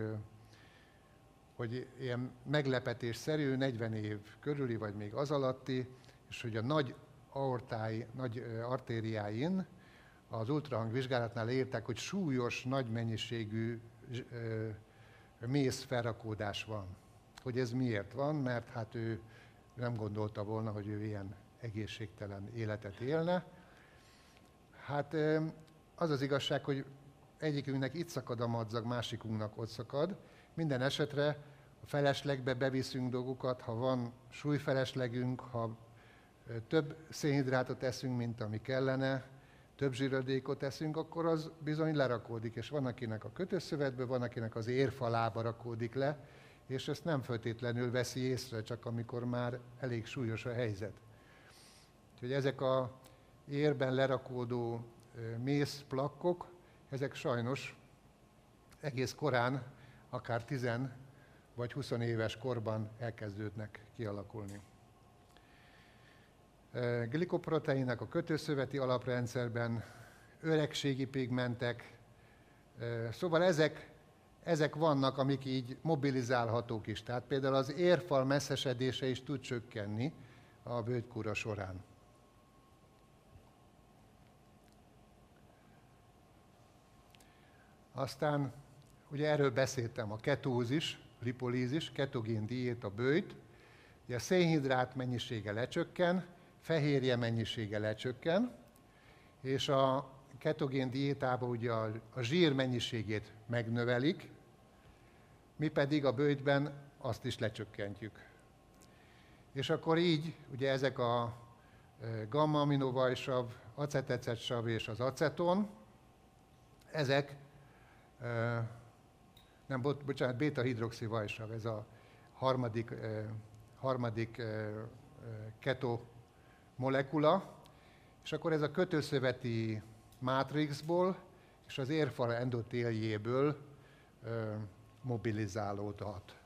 hogy ilyen meglepetésszerű, 40 év körüli, vagy még az alatti, és hogy a nagy artériáin az ultrahangvizsgálatnál írták, hogy súlyos, nagy mennyiségű méz felrakódás van. Hogy ez miért van, mert hát ő nem gondolta volna, hogy ő ilyen egészségtelen életet élne. Hát az az igazság, hogy egyikünknek itt szakad a madzag, másikunknak ott szakad. Minden esetre a feleslegbe beviszünk dolgokat, ha van súlyfeleslegünk, ha több szénhidrátot eszünk, mint ami kellene, több zsíradékot eszünk, akkor az bizony lerakódik, és van akinek a kötőszövetbe, van akinek az érfalába rakódik le, és ezt nem feltétlenül veszi észre, csak amikor már elég súlyos a helyzet. Úgyhogy ezek a érben lerakódó mézplakkok, ezek sajnos egész korán, akár 10 vagy 20 éves korban elkezdődnek kialakulni. Glikoproteinek a kötőszöveti alaprendszerben, öregségi pigmentek, szóval ezek vannak, amik így mobilizálhatók is. Tehát például az érfal messzesedése is tud csökkenni a bőgykúra során. Aztán ugye erről beszéltem, a ketózis, lipolízis, ketogén diéta, bőjt. Ugye a szénhidrát mennyisége lecsökken, fehérje mennyisége lecsökken, és a ketogén diétában ugye a zsír mennyiségét megnövelik, mi pedig a böjtben azt is lecsökkentjük. És akkor így, ugye ezek a gamma-aminovajsav, acetetecetsav és az aceton, ezek, béta-hidroxivajsav, ez a harmadik keto molekula, és akkor ez a kötőszöveti mátrixból és az érfal endotéljéből mobilizálódhat.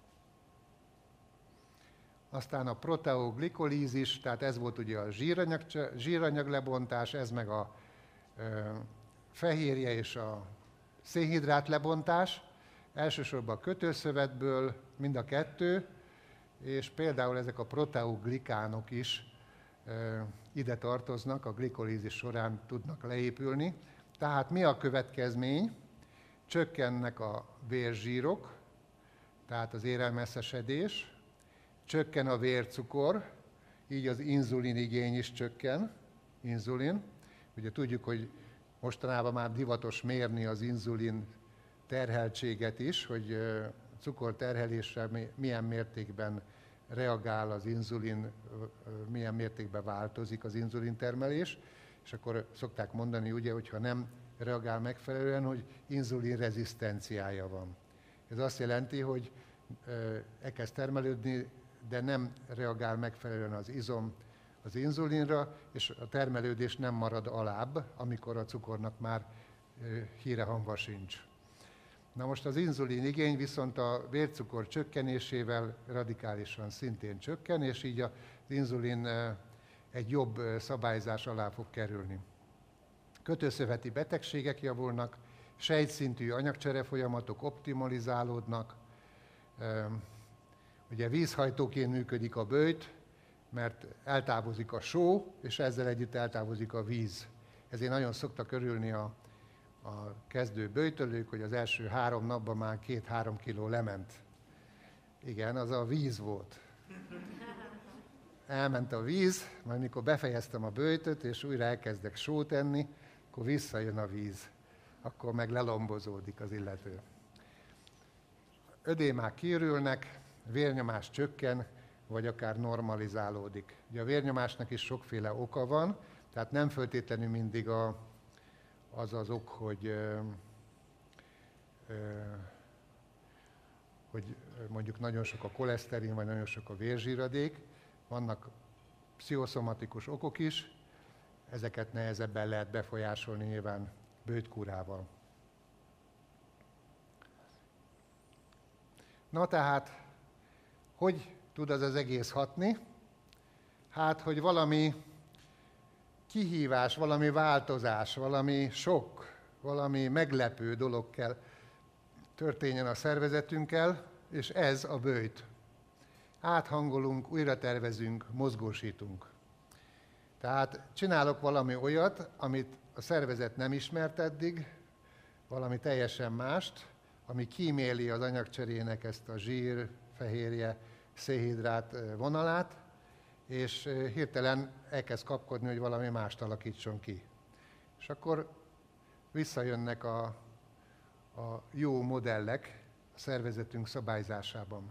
Aztán a proteoglikolízis, tehát ez volt ugye a zsíranyag lebontás, ez meg a fehérje és a szénhidrát lebontás, elsősorban a kötőszövetből, mind a kettő, és például ezek a proteoglikánok is ide tartoznak, a glikolízis során tudnak leépülni. Tehát mi a következmény? Csökkennek a vérzsírok, tehát az érelmeszesedés, csökken a vércukor, így az inzulin igény is csökken, inzulin. Ugye tudjuk, hogy mostanában már divatos mérni az inzulin terheltséget is, hogy cukorterhelésre milyen mértékben reagál az inzulin, milyen mértékben változik az inzulintermelés, és akkor szokták mondani, ugye, hogyha nem reagál megfelelően, hogy inzulinrezisztenciája van. Ez azt jelenti, hogy elkezd termelődni, de nem reagál megfelelően az izom az inzulinra, és a termelődés nem marad alább, amikor a cukornak már híre-hamva sincs. Na most az inzulin igény viszont a vércukor csökkenésével radikálisan szintén csökken, és így az inzulin egy jobb szabályzás alá fog kerülni. Kötőszöveti betegségek javulnak, sejtszintű anyagcsere folyamatok optimalizálódnak, ugye vízhajtóként működik a böjt, mert eltávozik a só, és ezzel együtt eltávozik a víz. Ezért nagyon szoktak örülni a kezdő böjtölők, hogy az első 3 napban már 2-3 kiló lement. Igen, az a víz volt. Elment a víz, majd mikor befejeztem a böjtöt, és újra elkezdek sót enni, akkor visszajön a víz. Akkor meg lelombozódik az illető. Ödémák kiürülnek, vérnyomás csökken, vagy akár normalizálódik. Ugye a vérnyomásnak is sokféle oka van, tehát nem feltétlenül mindig az az ok, hogy mondjuk nagyon sok a koleszterin, vagy nagyon sok a vérzsíradék. Vannak pszichoszomatikus okok is, ezeket nehezebben lehet befolyásolni nyilván böjtkúrával. Na tehát, hogy tud az egész hatni? Hát, hogy valami kihívás, valami változás, valami sok, valami meglepő dolog kell történjen a szervezetünkkel, és ez a böjt. Áthangolunk, újra tervezünk, mozgósítunk. Tehát csinálok valami olyat, amit a szervezet nem ismert eddig, valami teljesen mást, ami kíméli az anyagcserének ezt a zsír, fehérje, szénhidrát vonalát, és hirtelen elkezd kapkodni, hogy valami mást alakítson ki. És akkor visszajönnek a jó modellek a szervezetünk szabályzásában.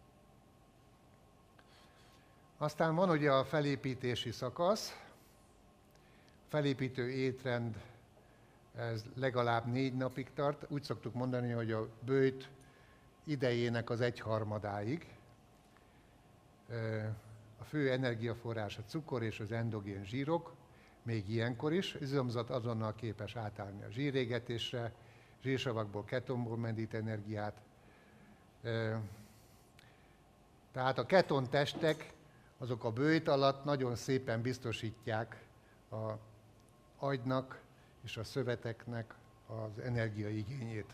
Aztán van ugye a felépítési szakasz, felépítő étrend, ez legalább 4 napig tart. Úgy szoktuk mondani, hogy a böjt idejének az 1/3-áig. A fő energiaforrás a cukor és az endogén zsírok, még ilyenkor is. Az izomzat azonnal képes átállni a zsírégetésre, zsírsavakból, ketonból medít energiát. Tehát a keton testek, azok a böjt alatt nagyon szépen biztosítják az agynak és a szöveteknek az energiaigényét.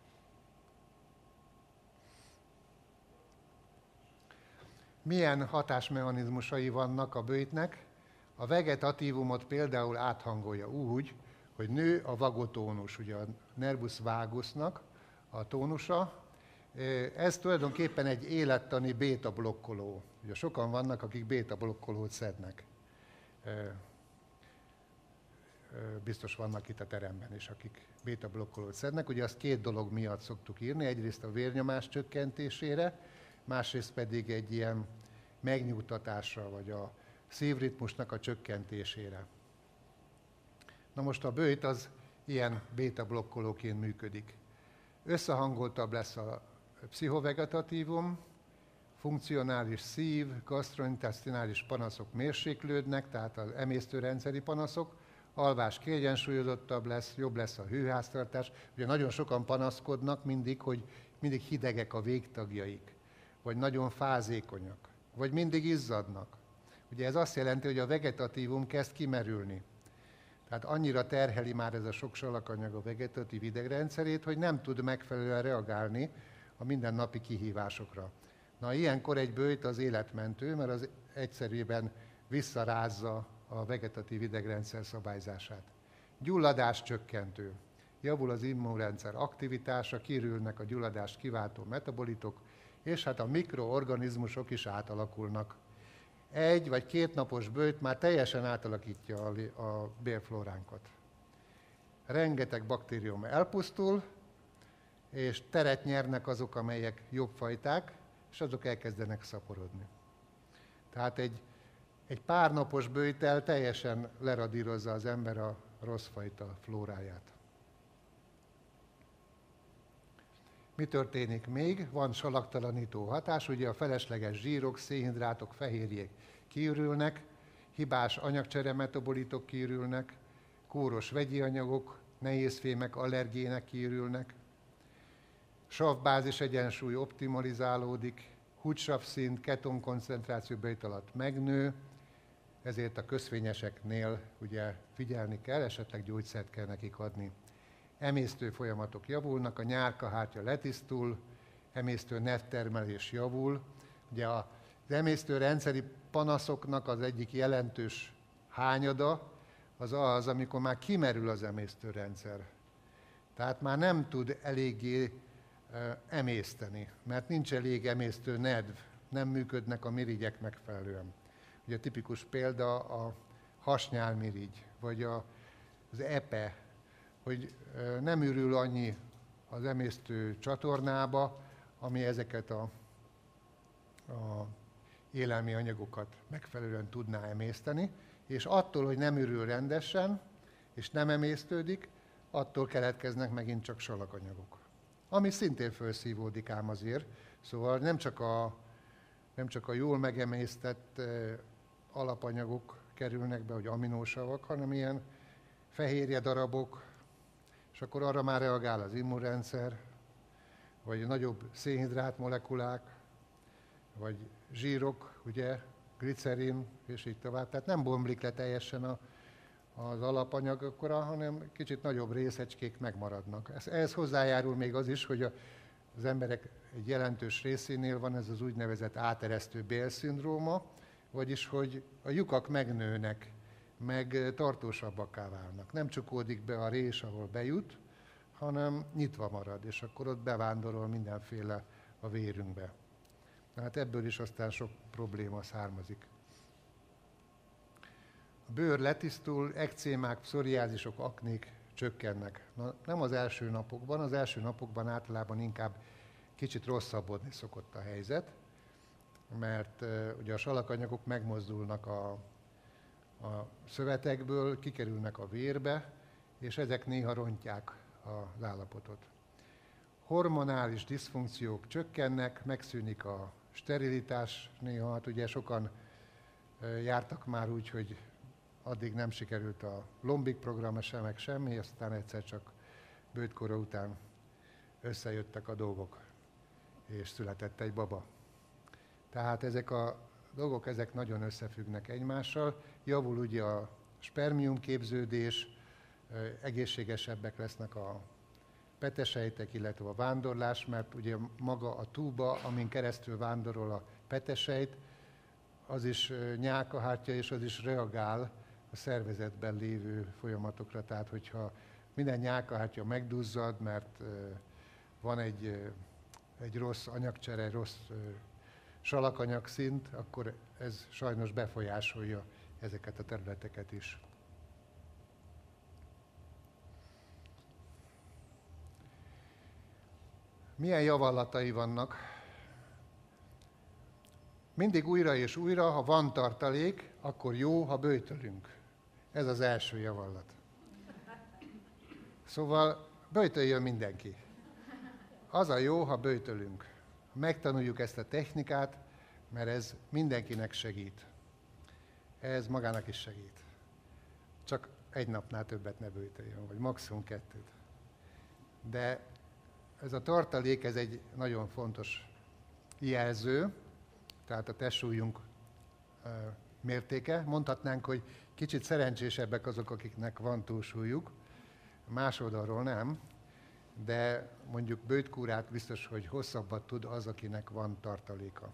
Milyen hatásmechanizmusai vannak a böjtnek? A vegetatívumot például áthangolja úgy, hogy nő a vagotónus, ugye a nervus vagusnak a tónusa. Ez tulajdonképpen egy élettani béta-blokkoló. Ugye sokan vannak, akik béta-blokkolót szednek. biztos vannak itt a teremben is, akik béta-blokkolót szednek. Ugye azt két dolog miatt szoktuk írni, egyrészt a vérnyomás csökkentésére, másrészt pedig egy ilyen megnyugtatásra, vagy a szívritmusnak a csökkentésére. Na most a böjt az ilyen béta-blokkolóként működik. Összehangoltabb lesz a pszichovegetatívum, funkcionális szív, gasztrointesztinális panaszok mérséklődnek, tehát az emésztőrendszeri panaszok, alvás kiegyensúlyozottabb lesz, jobb lesz a hőháztartás. Ugye nagyon sokan panaszkodnak mindig, hogy mindig hidegek a végtagjaik, vagy nagyon fázékonyak, vagy mindig izzadnak. Ugye ez azt jelenti, hogy a vegetatívum kezd kimerülni. Tehát annyira terheli már ez a sok salakanyag a vegetatív idegrendszerét, hogy nem tud megfelelően reagálni a mindennapi kihívásokra. Na, ilyenkor egy böjt az életmentő, mert az egyszerűen visszarázza a vegetatív idegrendszer szabályzását. Gyulladás csökkentő. Javul az immunrendszer aktivitása, kirülnek a gyulladást kiváltó metabolitok, és hát a mikroorganizmusok is átalakulnak. Egy vagy két napos böjt már teljesen átalakítja a bélflóránkat. Rengeteg baktérium elpusztul, és teret nyernek azok, amelyek jobb fajták, és azok elkezdenek szaporodni. Tehát egy pár napos böjttel teljesen leradírozza az ember a rossz fajta flóráját. Mi történik még? Van salaktalanító hatás, ugye a felesleges zsírok, szénhidrátok, fehérjék kiürülnek, hibás anyagcsere metabolitok kiürülnek, kóros vegyi anyagok, nehézfémek, allergének kiürülnek, savbázis egyensúly optimalizálódik, húcsavszint, ketonkoncentráció böjt alatt megnő, ezért a köszvényeseknél ugye figyelni kell, esetleg gyógyszert kell nekik adni. Emésztő folyamatok javulnak, a nyálkahártya letisztul, emésztő nedvtermelés javul. Ugye az emésztőrendszeri panaszoknak az egyik jelentős hányada az, amikor már kimerül az emésztőrendszer. Tehát már nem tud eléggé emészteni, mert nincs elég emésztő nedv, nem működnek a mirigyek megfelelően. Ugye a tipikus példa a hasnyálmirigy, vagy az epe, hogy nem ürül annyi az emésztő csatornába, ami ezeket a élelmi anyagokat megfelelően tudná emészteni, és attól, hogy nem ürül rendesen, és nem emésztődik, attól keletkeznek megint csak salakanyagok. Ami szintén felszívódik ám azért, szóval nem csak a jól megemésztett alapanyagok kerülnek be, hogy aminósavak, hanem ilyen fehérje darabok, és akkor arra már reagál az immunrendszer, vagy nagyobb szénhidrát molekulák, vagy zsírok, ugye, glicerin, és így tovább. Tehát nem bomlik le teljesen az alapanyag akkora, hanem kicsit nagyobb részecskék megmaradnak. Ehhez hozzájárul még az is, hogy az emberek egy jelentős részénél van ez az úgynevezett áteresztő bélszindróma, vagyis hogy a lyukak megnőnek, meg tartósabbakká válnak. Nem csukódik be a rés, ahol bejut, hanem nyitva marad, és akkor ott bevándorol mindenféle a vérünkbe. Hát ebből is aztán sok probléma származik. A bőr letisztul, ekcémák, pszoriázisok, aknék csökkennek. Na, nem az első napokban általában inkább kicsit rosszabbodni szokott a helyzet, mert ugye a salakanyagok megmozdulnak a szövetekből, kikerülnek a vérbe, és ezek néha rontják az állapotot. Hormonális diszfunkciók csökkennek, megszűnik a sterilitás néha, hát ugye sokan jártak már úgy, hogy addig nem sikerült a lombik program sem, meg semmi, aztán egyszer csak bőtkora után összejöttek a dolgok, és született egy baba. Tehát ezek a dolgok, ezek nagyon összefüggnek egymással. Javul ugye a spermiumképződés, egészségesebbek lesznek a petesejtek, illetve a vándorlás, mert ugye maga a túba, amin keresztül vándorol a petesejt, az is nyálkahártya, és az is reagál a szervezetben lévő folyamatokra. Tehát, hogyha minden nyálkahártya megduzzad, mert van egy rossz anyagcsere, rossz salakanyag szint, akkor ez sajnos befolyásolja ezeket a területeket is. Milyen javallatai vannak? Mindig újra és újra, ha van tartalék, akkor jó, ha böjtölünk. Ez az első javallat. Szóval böjtöljön mindenki. Az a jó, ha böjtölünk. Megtanuljuk ezt a technikát, mert ez mindenkinek segít. Ez magának is segít. Csak egy napnál többet ne böjtöljön, vagy maximum 2. De ez a tartalék, ez egy nagyon fontos jelző, tehát a testsúlyunk mértéke. Mondhatnánk, hogy kicsit szerencsésebbek azok, akiknek van túlsúlyuk, más oldalról nem, de mondjuk böjtkúrát biztos, hogy hosszabbat tud az, akinek van tartaléka.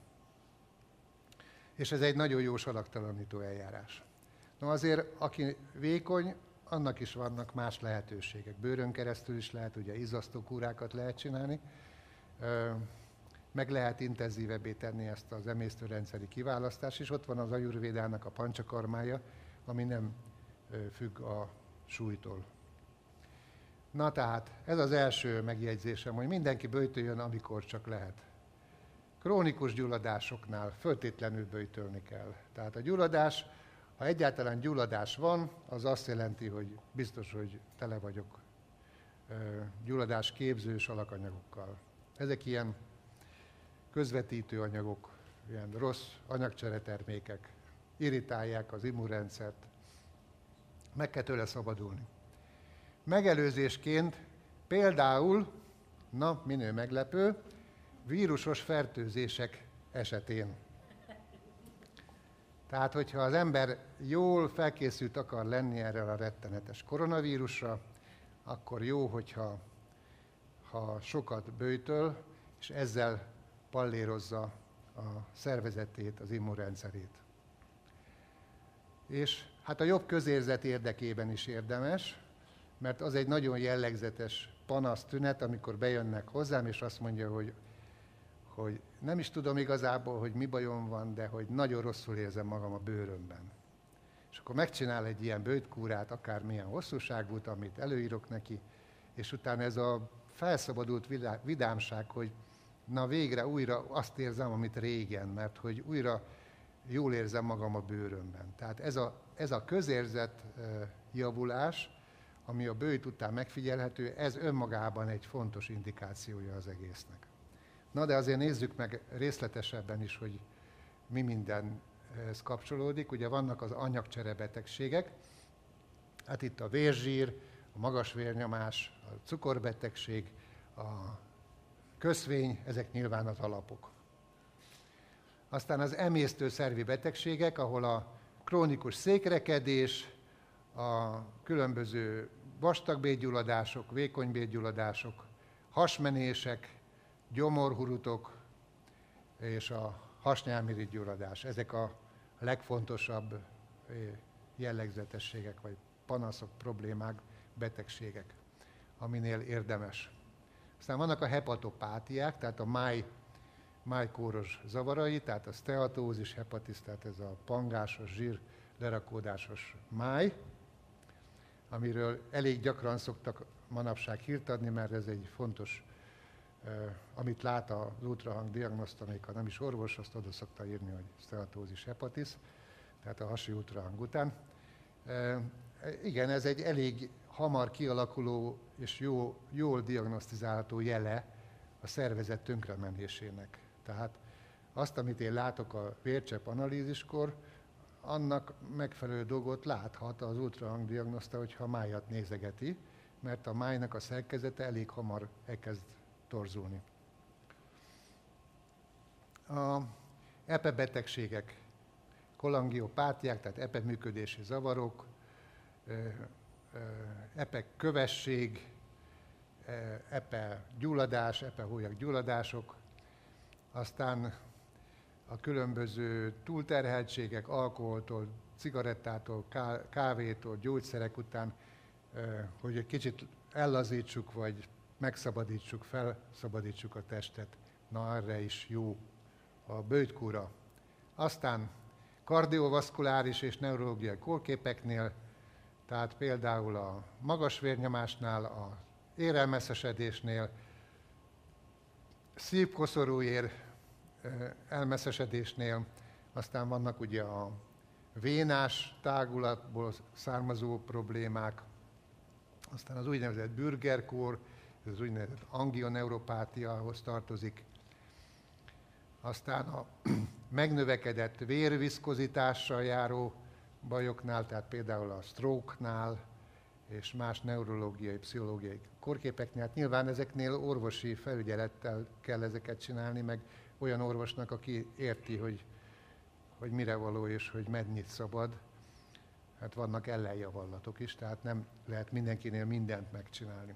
És ez egy nagyon jó salaktalanító eljárás. No azért, aki vékony, annak is vannak más lehetőségek. Bőrön keresztül is lehet, ugye izzasztókúrákat lehet csinálni, meg lehet intenzívebbé tenni ezt az emésztőrendszeri kiválasztást, és ott van az ajurvédának a pancsakarmája, ami nem függ a súlytól. Na tehát, ez az első megjegyzésem, hogy mindenki böjtöljön, amikor csak lehet. Krónikus gyulladásoknál föltétlenül böjtölni kell. Tehát a gyulladás, ha egyáltalán gyulladás van, az azt jelenti, hogy biztos, hogy tele vagyok gyulladás képzős alakanyagokkal. Ezek ilyen közvetítő anyagok, ilyen rossz anyagcseretermékek, irritálják az immunrendszert, meg kell tőle szabadulni. Megelőzésként például, na, minő meglepő, vírusos fertőzések esetén. Tehát, hogyha az ember jól felkészült akar lenni erre a rettenetes koronavírusra, akkor jó, hogyha sokat böjtöl, és ezzel pallérozza a szervezetét, az immunrendszerét. És hát a jobb közérzet érdekében is érdemes, mert az egy nagyon jellegzetes panasztünet, amikor bejönnek hozzám, és azt mondja, hogy nem is tudom igazából, hogy mi bajom van, de hogy nagyon rosszul érzem magam a bőrömben. És akkor megcsinál egy ilyen böjtkúrát, akármilyen hosszúságút, amit előírok neki, és utána ez a felszabadult vidámság, hogy na végre újra azt érzem, amit régen, mert hogy újra jól érzem magam a bőrömben. Tehát ez a közérzet javulás, ami a böjt után megfigyelhető, ez önmagában egy fontos indikációja az egésznek. Na de azért nézzük meg részletesebben is, hogy mi mindenhez kapcsolódik. Ugye vannak az anyagcserebetegségek, hát itt a vérzsír, a magas vérnyomás, a cukorbetegség, a köszvény, ezek nyilván az alapok. Aztán az emésztőszervi betegségek, ahol a krónikus székrekedés, a különböző vastagbélgyulladások, vékonybélgyulladások, hasmenések, gyomorhurutok és a hasnyálmirigygyulladás. Ezek a legfontosabb jellegzetességek, vagy panaszok, problémák, betegségek, aminél érdemes. Aztán vannak a hepatopátiák, tehát a májkóros zavarai, tehát a szteatózis, hepatisz, tehát ez a pangásos, zsír lerakódásos máj, amiről elég gyakran szoktak manapság hírt adni, mert ez egy fontos, amit lát az ultrahang diagnosztika, nem is orvos, azt oda szokta írni, hogy szteatózis, hepatisz, tehát a hasi ultrahang után. Igen, ez egy elég hamar kialakuló és jól diagnosztizálható jele a szervezet tönkremenésének. Tehát azt, amit én látok a vércsepp analíziskor, annak megfelelő dolgot láthat az ultrahang diagnoszta, hogyha a májat nézegeti, mert a májnak a szerkezete elég hamar elkezd torzulni. A epebetegségek, kolangiopátiák, tehát epeműködési zavarok, epekövesség, epegyulladás, epehólyak gyulladások, aztán a különböző túlterheltségek, alkoholtól, cigarettától, kávétól, gyógyszerek után, hogy egy kicsit ellazítsuk, vagy megszabadítsuk, felszabadítsuk a testet. Na, erre is jó a böjtkúra. Aztán kardiovaszkuláris és neurológiai kórképeknél, tehát például a magas vérnyomásnál, a érelmeszesedésnél, szívkoszorúér elmeszesedésnél, aztán vannak ugye a vénás tágulatból származó problémák, aztán az úgynevezett Bürgerkór, ez az úgynevezett angioneuropátiához tartozik, aztán a megnövekedett vérviszkozitással járó bajoknál, tehát például a stroke-nál és más neurológiai, pszichológiai kórképeknél. Hát nyilván ezeknél orvosi felügyelettel kell ezeket csinálni, meg olyan orvosnak, aki érti, hogy mire való és hogy mennyit szabad. Hát vannak ellenjavallatok is, tehát nem lehet mindenkinél mindent megcsinálni.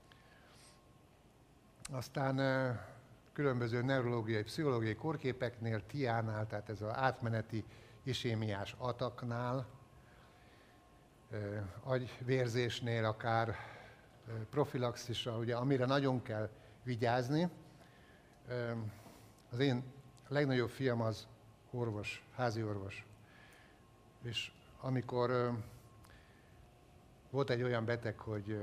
Aztán különböző neurológiai, pszichológiai kórképeknél, TIA-nál, tehát ez az átmeneti isémiás ataknál, agyvérzésnél, akár profilaxisra, ugye, amire nagyon kell vigyázni. Az én legnagyobb fiam az orvos, házi orvos. És amikor volt egy olyan beteg, hogy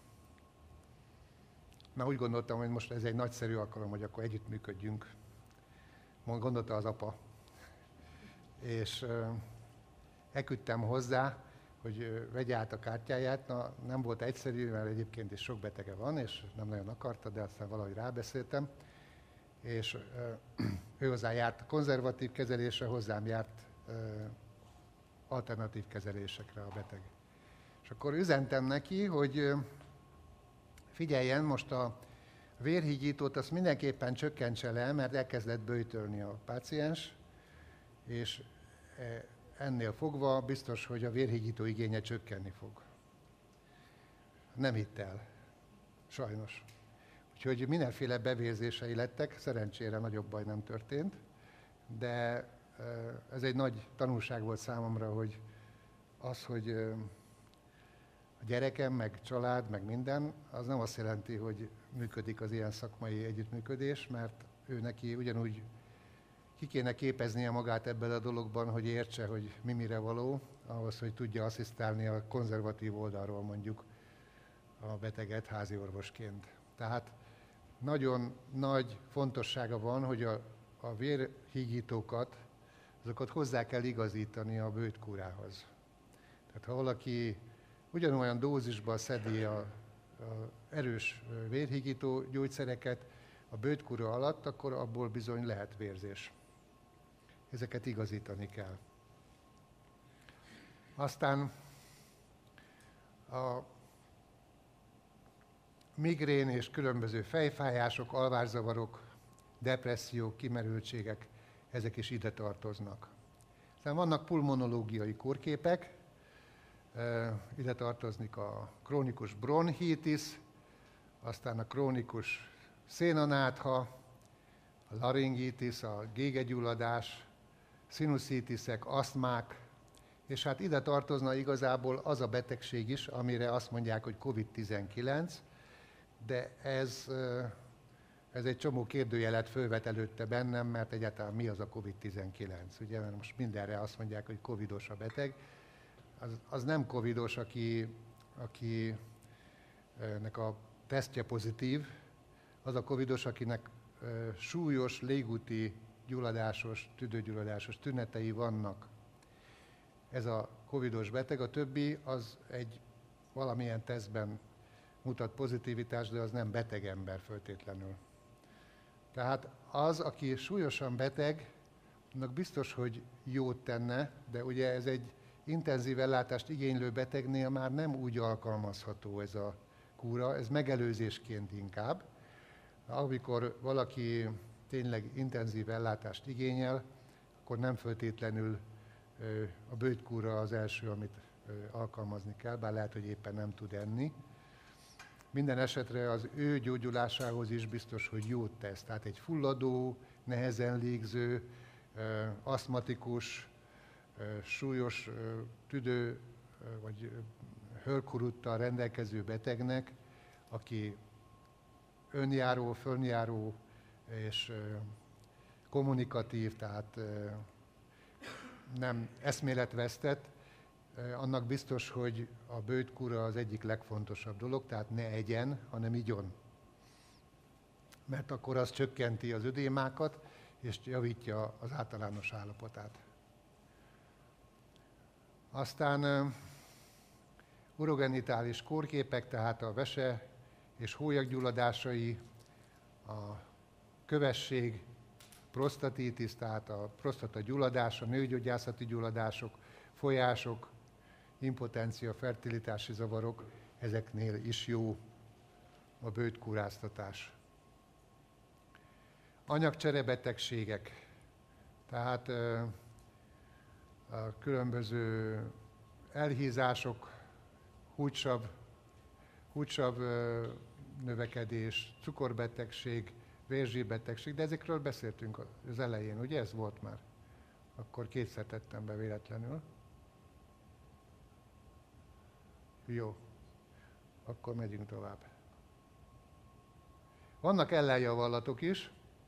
úgy gondoltam, hogy most ez egy nagyszerű alkalom, hogy akkor együttműködjünk. Gondolta az apa. És elküldtem hozzá, hogy vegye át a kártyáját. Na, nem volt egyszerű, mert egyébként is sok betege van, és nem nagyon akarta, de aztán valahogy rábeszéltem. És ő hozzá járt a konzervatív kezelésre, hozzám járt alternatív kezelésekre a beteg. És akkor üzentem neki, hogy figyeljen, most a vérhígítót azt mindenképpen csökkentse le, mert elkezdett böjtölni a páciens, és ennél fogva biztos, hogy a vérhígító igénye csökkenni fog. Nem hitt el, sajnos. Úgyhogy mindenféle bevérzései lettek, szerencsére nagyobb baj nem történt, de ez egy nagy tanulság volt számomra, hogy az, hogy a gyerekem, meg család, meg minden, az nem azt jelenti, hogy működik az ilyen szakmai együttműködés, mert ő neki ugyanúgy ki kéne képeznie magát ebben a dologban, hogy értse, hogy mi mire való, ahhoz, hogy tudja asszisztálni a konzervatív oldalról mondjuk a beteget háziorvosként. Tehát nagyon nagy fontossága van, hogy a vérhígítókat, azokat hozzá kell igazítani a böjtkúrához. Tehát ha valaki ugyanolyan dózisban szedi a erős vérhígító gyógyszereket a böjtkúra alatt, akkor abból bizony lehet vérzés. Ezeket igazítani kell. Aztán a migrén és különböző fejfájások, alvászavarok, depressziók, kimerültségek, ezek is ide tartoznak. Aztán vannak pulmonológiai kórképek, ide tartoznik a krónikus bronchitis, aztán a krónikus szénanátha, a laringitis, a gégegyulladás, szinuszitiszek, asztmák, és hát ide tartozna igazából az a betegség is, amire azt mondják, hogy COVID-19, de ez egy csomó kérdőjelet fölvet előtte bennem, mert egyáltalán mi az a COVID-19? Ugye, mert most mindenre azt mondják, hogy covidos a beteg. Az nem covidos, akinek a tesztje pozitív, az a covidos, akinek súlyos légúti gyulladásos, tüdőgyulladásos tünetei vannak. Ez a covidos beteg, a többi az egy valamilyen tesztben mutat pozitivitást, de az nem beteg ember föltétlenül. Tehát az, aki súlyosan beteg, annak biztos, hogy jót tenne, de ugye ez egy intenzív ellátást igénylő betegnél már nem úgy alkalmazható ez a kúra, ez megelőzésként inkább. Amikor valaki tényleg intenzív ellátást igényel, akkor nem feltétlenül a böjtkúra az első, amit alkalmazni kell, bár lehet, hogy éppen nem tud enni. Minden esetre az ő gyógyulásához is biztos, hogy jót tesz. Tehát egy fulladó, nehezen légző, asztmatikus, súlyos tüdő vagy hőrkuruttal rendelkező betegnek, aki önjáró, fölnjáró és kommunikatív, tehát nem eszméletvesztett, annak biztos, hogy a böjtkúra az egyik legfontosabb dolog, tehát ne egyen, hanem igyon. mert akkor az csökkenti az ödémákat, és javítja az általános állapotát. Aztán urogenitális kórképek, tehát a vese és hólyaggyulladásai, a kövesség, prostatitis, tehát a prostata gyulladása, nőgyógyászati gyulladások, folyások, impotencia, fertilitási zavarok, ezeknél is jó a böjtkúráztatás. Anyagcserebetegségek, tehát a különböző elhízások, húgysav növekedés, cukorbetegség, vérzsírbetegség, de ezekről beszéltünk az elején, ugye ez volt már? Akkor kétszer tettem be véletlenül. Jó, akkor megyünk tovább. Vannak ellenjavallatok is.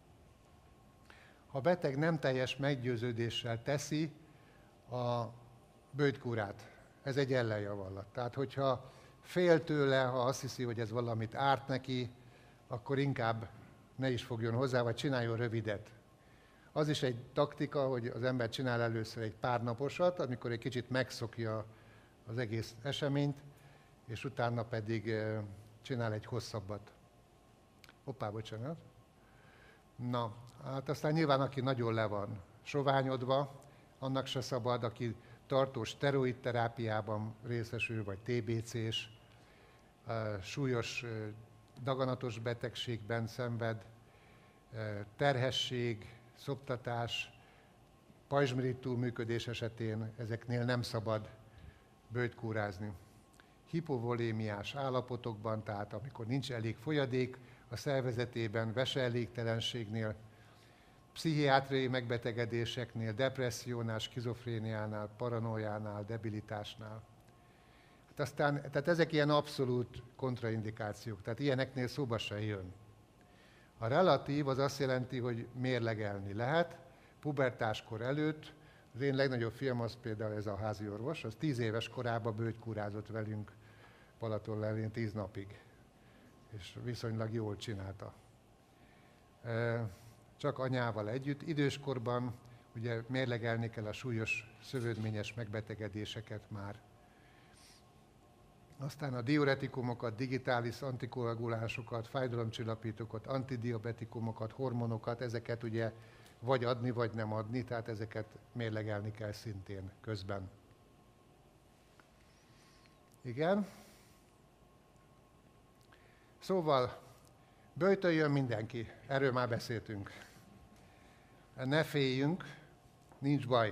Ha beteg nem teljes meggyőződéssel teszi a böjtkúrát, ez egy ellenjavallat. Tehát, hogyha fél tőle, ha azt hiszi, hogy ez valamit árt neki, akkor inkább ne is fogjon hozzá, vagy csináljon rövidet. Az is egy taktika, hogy az ember csinál először egy pár naposat, amikor egy kicsit megszokja az egész eseményt, és utána pedig csinál egy hosszabbat. Hoppá, bocsánat. Na, hát aztán nyilván, aki nagyon le van soványodva, annak se szabad, aki tartós szteroidterápiában részesül, vagy TBC-s, súlyos daganatos betegségben szenved, terhesség, szoptatás, pajzsmirigy túlműködés esetén ezeknél nem szabad böjtkúrázni. Hipovolémiás állapotokban, tehát amikor nincs elég folyadék a szervezetében, veseelégtelenségnél, pszichiátriai megbetegedéseknél, depressziónál, skizofréniánál, paranoiánál, debilitásnál. Tehát ezek ilyen abszolút kontraindikációk, tehát ilyeneknél szóba se jön. A relatív az azt jelenti, hogy mérlegelni lehet. Pubertáskor előtt, az én legnagyobb fiam az például ez a házi orvos, az 10 éves korában böjtkúrázott velünk Balatonlellén 10 napig, és viszonylag jól csinálta. Csak anyával együtt. Időskorban ugye mérlegelni kell a súlyos szövődményes megbetegedéseket már. Aztán a diuretikumokat, digitális antikoagulánsokat, fájdalomcsillapítókat, antidiabetikumokat, hormonokat, ezeket ugye vagy adni, vagy nem adni, tehát ezeket mérlegelni kell szintén közben. Igen. Szóval böjtöljön mindenki, erről már beszéltünk. Ne féljünk, nincs baj.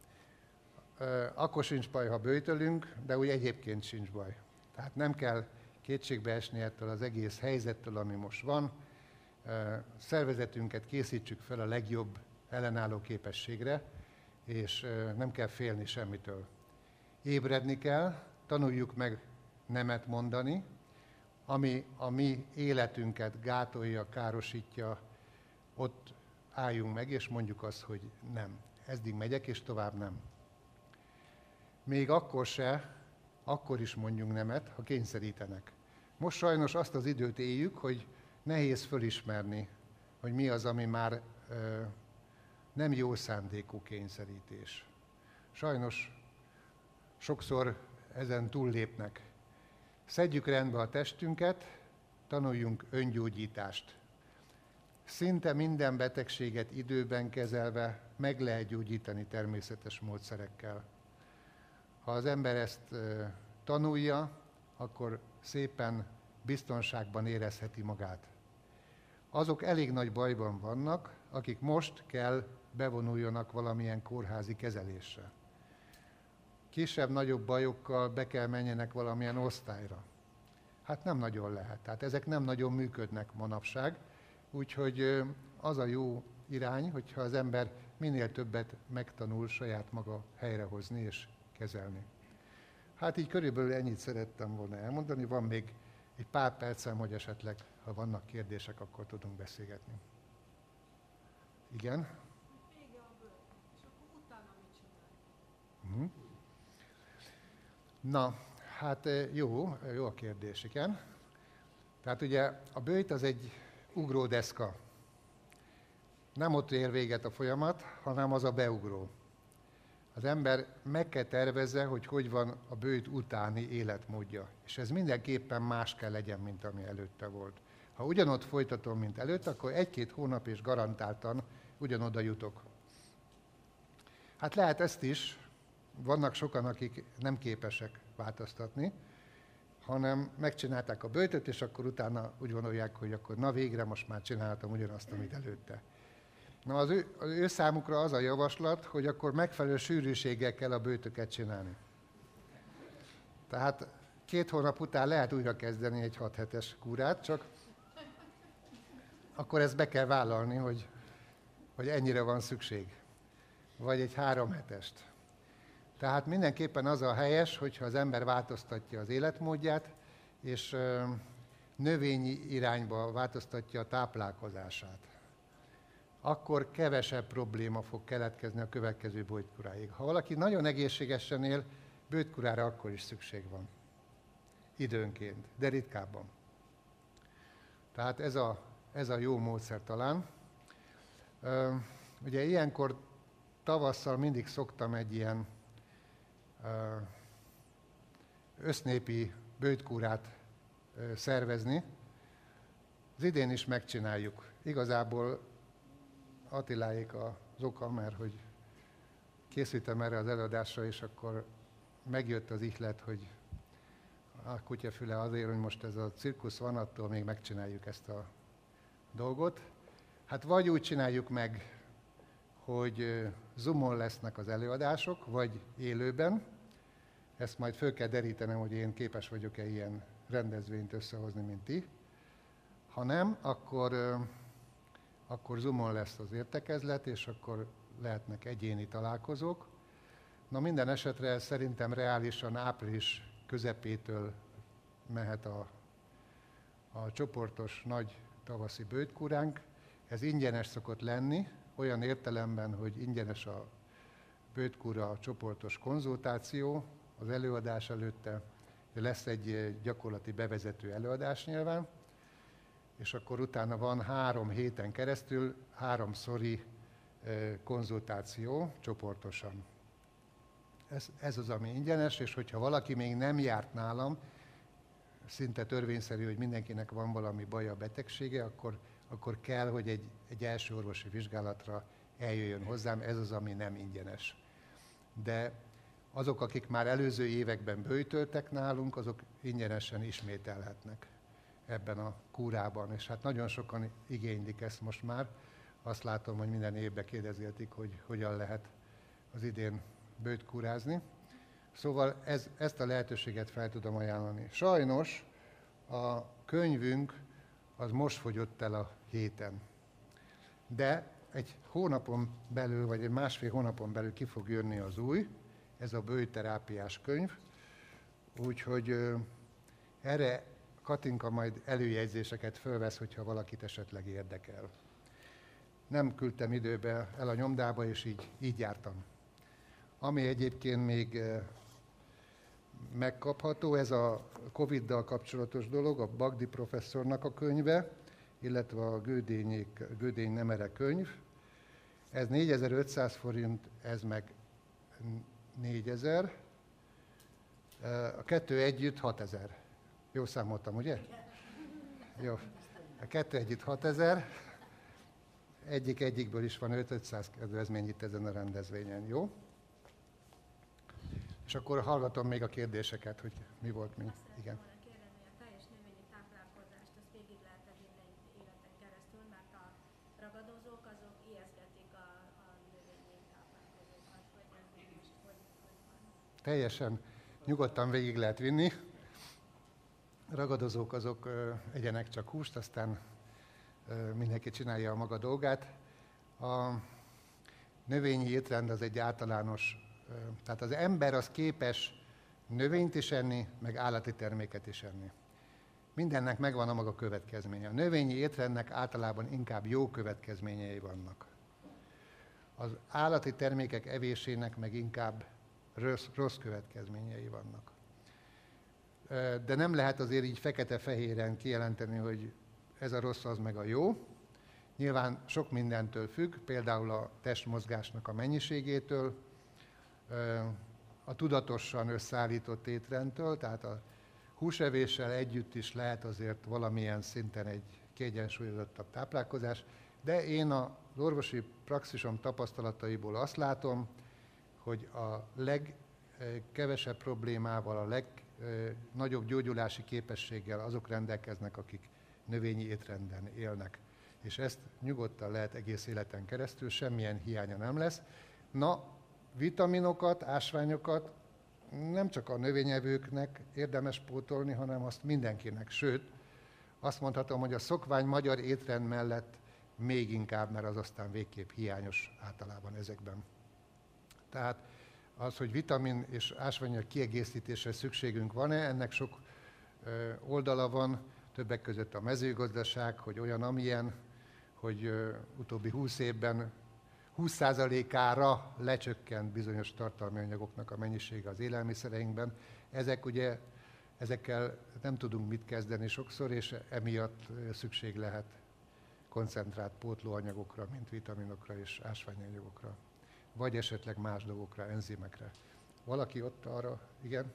Akkor sincs baj, ha böjtölünk, de úgy egyébként sincs baj. Tehát nem kell kétségbe esni ettől az egész helyzettől, ami most van. Szervezetünket készítsük fel a legjobb ellenálló képességre, és nem kell félni semmitől. Ébredni kell, tanuljuk meg nemet mondani, ami a mi életünket gátolja, károsítja, ott álljunk meg, és mondjuk azt, hogy nem. Eddig megyek, és tovább nem. Még akkor is mondjunk nemet, ha kényszerítenek. Most sajnos azt az időt éljük, hogy nehéz fölismerni, hogy mi az, ami már nem jó szándékú kényszerítés. Sajnos sokszor ezen túllépnek. Szedjük rendbe a testünket, tanuljunk öngyógyítást. Szinte minden betegséget időben kezelve meg lehet gyógyítani természetes módszerekkel. Ha az ember ezt tanulja, akkor szépen biztonságban érezheti magát. Azok elég nagy bajban vannak, akik most kell bevonuljanak valamilyen kórházi kezelésre. Kisebb-nagyobb bajokkal be kell menjenek valamilyen osztályra. Hát nem nagyon lehet. Tehát ezek nem nagyon működnek manapság, úgyhogy az a jó irány, hogyha az ember minél többet megtanul saját maga helyrehozni és kezelni. Hát így körülbelül ennyit szerettem volna elmondani. Van még egy pár percem, hogy esetleg, ha vannak kérdések, akkor tudunk beszélgetni. Igen? Vége a bőr, és akkor utána mit csinálj? Na, hát jó a kérdés, igen. Tehát ugye a böjt az egy ugródeszka. Nem ott ér véget a folyamat, hanem az a beugró. Az ember meg kell tervezze, hogy van a bőjt utáni életmódja. És ez mindenképpen más kell legyen, mint ami előtte volt. Ha ugyanott folytatom, mint előtt, akkor 1-2 hónap és garantáltan ugyanoda jutok. Hát lehet ezt is, vannak sokan, akik nem képesek változtatni, hanem megcsinálták a böjtöt, és akkor utána úgy gondolják, hogy akkor na végre most már csináltam ugyanazt, amit előtte. Na az ő számukra az a javaslat, hogy akkor megfelelő sűrűséggel kell a böjtöket csinálni. Tehát 2 hónap után lehet újra kezdeni egy 6 hetes kúrát, csak akkor ezt be kell vállalni, hogy ennyire van szükség. Vagy egy 3 hetest. Tehát mindenképpen az a helyes, hogyha az ember változtatja az életmódját, és növényi irányba változtatja a táplálkozását. Akkor kevesebb probléma fog keletkezni a következő böjtkúráig. Ha valaki nagyon egészségesen él, böjtkúrára akkor is szükség van. Időnként, de ritkábban. Tehát ez a jó módszer talán. Ugye ilyenkor tavasszal mindig szoktam egy ilyen össznépi böjtkúrát szervezni. Az idén is megcsináljuk. Igazából Attiláék az oka, mert hogy készültem erre az előadásra, és akkor megjött az ihlet, hogy a kutyafüle azért, hogy most ez a cirkusz van, attól még megcsináljuk ezt a dolgot. Hát vagy úgy csináljuk meg, hogy Zoomon lesznek az előadások, vagy élőben. Ezt majd föl kell derítenem, hogy én képes vagyok-e ilyen rendezvényt összehozni, mint ti. Ha nem, akkor Zoomon lesz az értekezlet, és akkor lehetnek egyéni találkozók. Na minden esetre szerintem reálisan április közepétől mehet a csoportos nagy tavaszi böjtkúránk. Ez ingyenes szokott lenni, olyan értelemben, hogy ingyenes a böjtkúra csoportos konzultáció az előadás előtte, lesz egy gyakorlati bevezető előadás nyilván, és akkor utána van 3 héten keresztül 3-szori konzultáció csoportosan. Ez az, ami ingyenes, és hogyha valaki még nem járt nálam, szinte törvényszerű, hogy mindenkinek van valami baja, betegsége, akkor kell, hogy egy első orvosi vizsgálatra eljöjjön hozzám, ez az, ami nem ingyenes. De azok, akik már előző években böjtöltek nálunk, azok ingyenesen ismételhetnek ebben a kúrában. És hát nagyon sokan igénylik ezt most már. Azt látom, hogy minden évben kérdezgetik, hogy hogyan lehet az idén böjtkúrázni. Szóval ezt a lehetőséget fel tudom ajánlani. Sajnos a könyvünk az most fogyott el a héten. De egy hónapon belül, vagy egy 1,5 hónapon belül ki fog jönni az új, ez a böjtterápiás könyv. Úgyhogy erre Katinka majd előjegyzéseket fölvesz, hogyha valakit esetleg érdekel. Nem küldtem időbe el a nyomdába, és így jártam. Ami egyébként még megkapható, ez a Covid-dal kapcsolatos dolog, a Bagdi professzornak a könyve, illetve a Gödény Nemere könyv. Ez 4500 forint, ez meg 4000. A 2 együtt 6000. Jól számoltam, ugye? Jó. A 2 együtt 6000. Egyikből is van 500 kedvezmény itt ezen a rendezvényen, jó? És akkor hallgatom még a kérdéseket, hogy mi volt mi. Igen. Azt szeretném volna kérdezni, hogy a teljes növényi táplálkozást azt végig lehet vinni egy életen keresztül, mert a ragadozók azok ijesztgetik a növényi táplálkozókat, vagy ez most hogy van? Teljesen nyugodtan végig lehet vinni. Ragadozók azok egyenek csak húst, aztán mindenki csinálja a maga dolgát. A növényi étrend az egy általános, tehát az ember az képes növényt is enni, meg állati terméket is enni. Mindennek megvan a maga következménye. A növényi étrendnek általában inkább jó következményei vannak. Az állati termékek evésének meg inkább rossz következményei vannak. De nem lehet azért így fekete-fehéren kijelenteni, hogy ez a rossz, az meg a jó. Nyilván sok mindentől függ, például a testmozgásnak a mennyiségétől, a tudatosan összeállított étrendtől, tehát a húsevéssel együtt is lehet azért valamilyen szinten egy kiegyensúlyozottabb táplálkozás, de én az orvosi praxisom tapasztalataiból azt látom, hogy a legkevesebb problémával, a legnagyobb gyógyulási képességgel azok rendelkeznek, akik növényi étrenden élnek. És ezt nyugodtan lehet egész életen keresztül, semmilyen hiánya nem lesz. Na, vitaminokat, ásványokat nem csak a növényevőknek érdemes pótolni, hanem azt mindenkinek. Sőt, azt mondhatom, hogy a szokvány magyar étrend mellett még inkább, mert az aztán végképp hiányos általában ezekben. Tehát az, hogy vitamin és ásványok kiegészítésre szükségünk van-e, ennek sok oldala van, többek között a mezőgazdaság, hogy olyan, amilyen, hogy utóbbi 20 évben 20%-ára lecsökkent bizonyos tartalmi anyagoknak a mennyisége az élelmiszereinkben. Ezekkel nem tudunk mit kezdeni sokszor, és emiatt szükség lehet koncentrált pótlóanyagokra, mint vitaminokra és ásványanyagokra, vagy esetleg más dolgokra, enzimekre. Valaki ott arra, igen?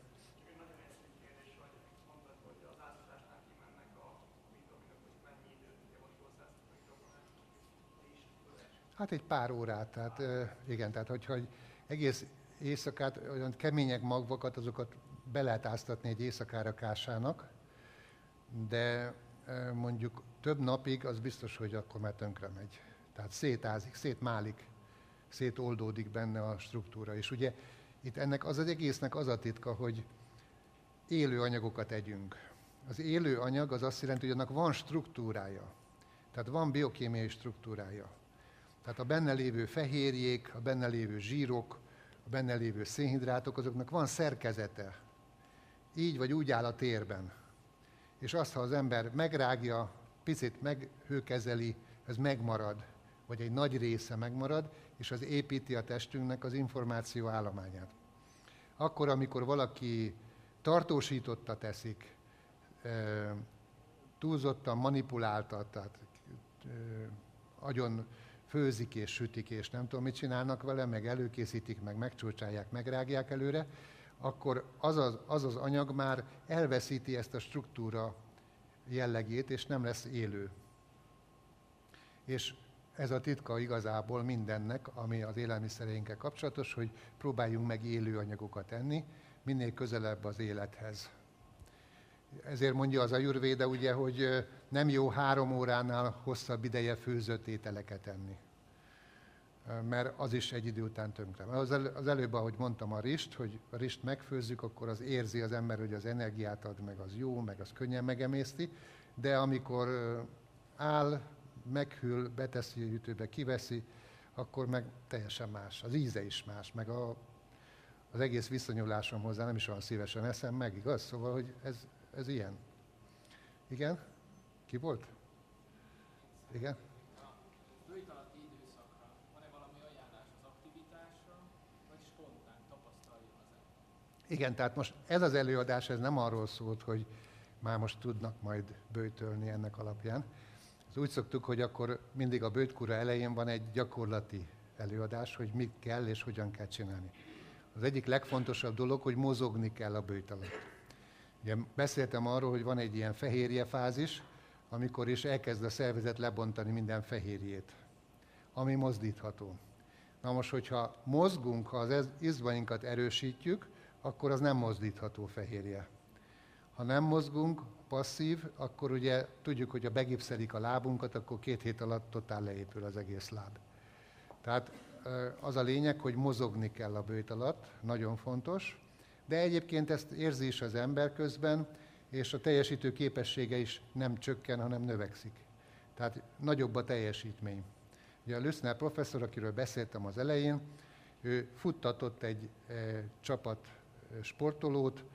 Hát egy pár órát, tehát igen, tehát hogyha egész éjszakát, olyan kemények magvakat, azokat be lehet áztatni egy éjszakára kásának, de mondjuk több napig az biztos, hogy akkor már tönkre megy. Tehát szétázik, szétmálik, szétoldódik benne a struktúra. És ugye itt ennek az egésznek az a titka, hogy élő anyagokat együnk. Az élő anyag az azt jelenti, hogy annak van struktúrája. Tehát van biokémiai struktúrája. Tehát a benne lévő fehérjék, a benne lévő zsírok, a benne lévő szénhidrátok, azoknak van szerkezete. Így vagy úgy áll a térben. És azt, ha az ember megrágja, picit meghőkezeli, ez megmarad, vagy egy nagy része megmarad, és az építi a testünknek az információ állományát. Akkor, amikor valaki tartósította teszik, túlzottan manipulálta, tehát agyon főzik és sütik, és nem tudom, mit csinálnak vele, meg előkészítik, meg megcsúcsálják, megrágják előre, akkor az az anyag már elveszíti ezt a struktúra jellegét, és nem lesz élő. És ez a titka igazából mindennek, ami az élelmiszereinkkel kapcsolatos, hogy próbáljunk meg élő anyagokat enni, minél közelebb az élethez. Ezért mondja az Ajurvéda, ugye, hogy nem jó 3 óránál hosszabb ideje főzött ételeket enni. Mert az is egy idő után tönkre. Az előbb, ahogy mondtam, a rist, hogy a rist megfőzzük, akkor az érzi az ember, hogy az energiát ad, meg az jó, meg az könnyen megemészti, de amikor áll, meghűl, beteszi a hűtőbe, kiveszi, akkor meg teljesen más. Az íze is más, meg az egész viszonyulásom hozzá nem is olyan szívesen eszem meg, igaz? Szóval, hogy ez ilyen. Igen? Ki volt? Igen? Bőjt alatti időszakra van-e valami ajánlás az aktivitásra, vagy spontán tapasztalja az ember? Igen, tehát most ez az előadás, ez nem arról szólt, hogy már most tudnak majd böjtölni ennek alapján. Ez úgy szoktuk, hogy akkor mindig a böjtkúra elején van egy gyakorlati előadás, hogy mit kell és hogyan kell csinálni. Az egyik legfontosabb dolog, hogy mozogni kell a böjt alatt. Ugye beszéltem arról, hogy van egy ilyen fehérjefázis, amikor is elkezd a szervezet lebontani minden fehérjét, ami mozdítható. Na most, hogyha mozgunk, ha az izmainkat erősítjük, akkor az nem mozdítható fehérje. Ha nem mozgunk, passzív, akkor ugye tudjuk, hogy ha begipszelik a lábunkat, akkor 2 hét alatt totál leépül az egész láb. Tehát az a lényeg, hogy mozogni kell a böjt alatt, nagyon fontos, de egyébként ezt érzi is az ember közben, és a teljesítő képessége is nem csökken, hanem növekszik. Tehát nagyobb a teljesítmény. Ugye a Lüssner professzor, akiről beszéltem az elején, ő futtatott egy csapat sportolót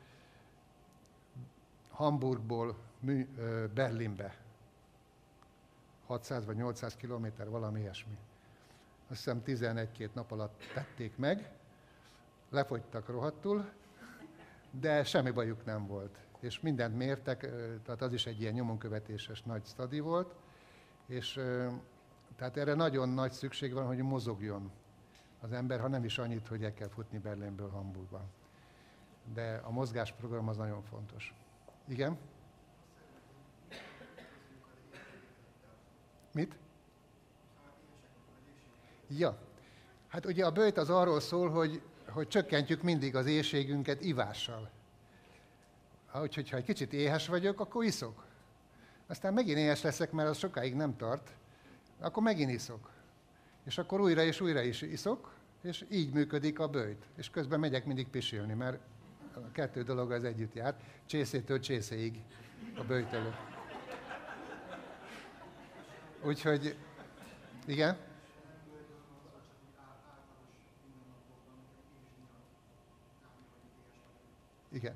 Hamburgból Berlinbe. 600 vagy 800 kilométer, valami ilyesmi. Azt hiszem 11-2 nap alatt tették meg, lefogytak rohadtul, de semmi bajuk nem volt. és mindent mértek, tehát az is egy ilyen nyomonkövetéses nagy study volt, és tehát erre nagyon nagy szükség van, hogy mozogjon az ember, ha nem is annyit, hogy el kell futni Berlinből Hamburgba. De a mozgásprogram az nagyon fontos. Igen? Mit? Ja. Hát ugye a böjt az arról szól, hogy csökkentjük mindig az éhségünket ivással. Hogyha egy kicsit éhes vagyok, akkor iszok. Aztán megint éhes leszek, mert az sokáig nem tart, akkor megint iszok. És akkor újra is iszok, és így működik a böjt. És közben megyek mindig pisilni, mert a kettő dolog az együtt jár. Csészétől csészéig a böjtölő. Úgyhogy, igen? Igen.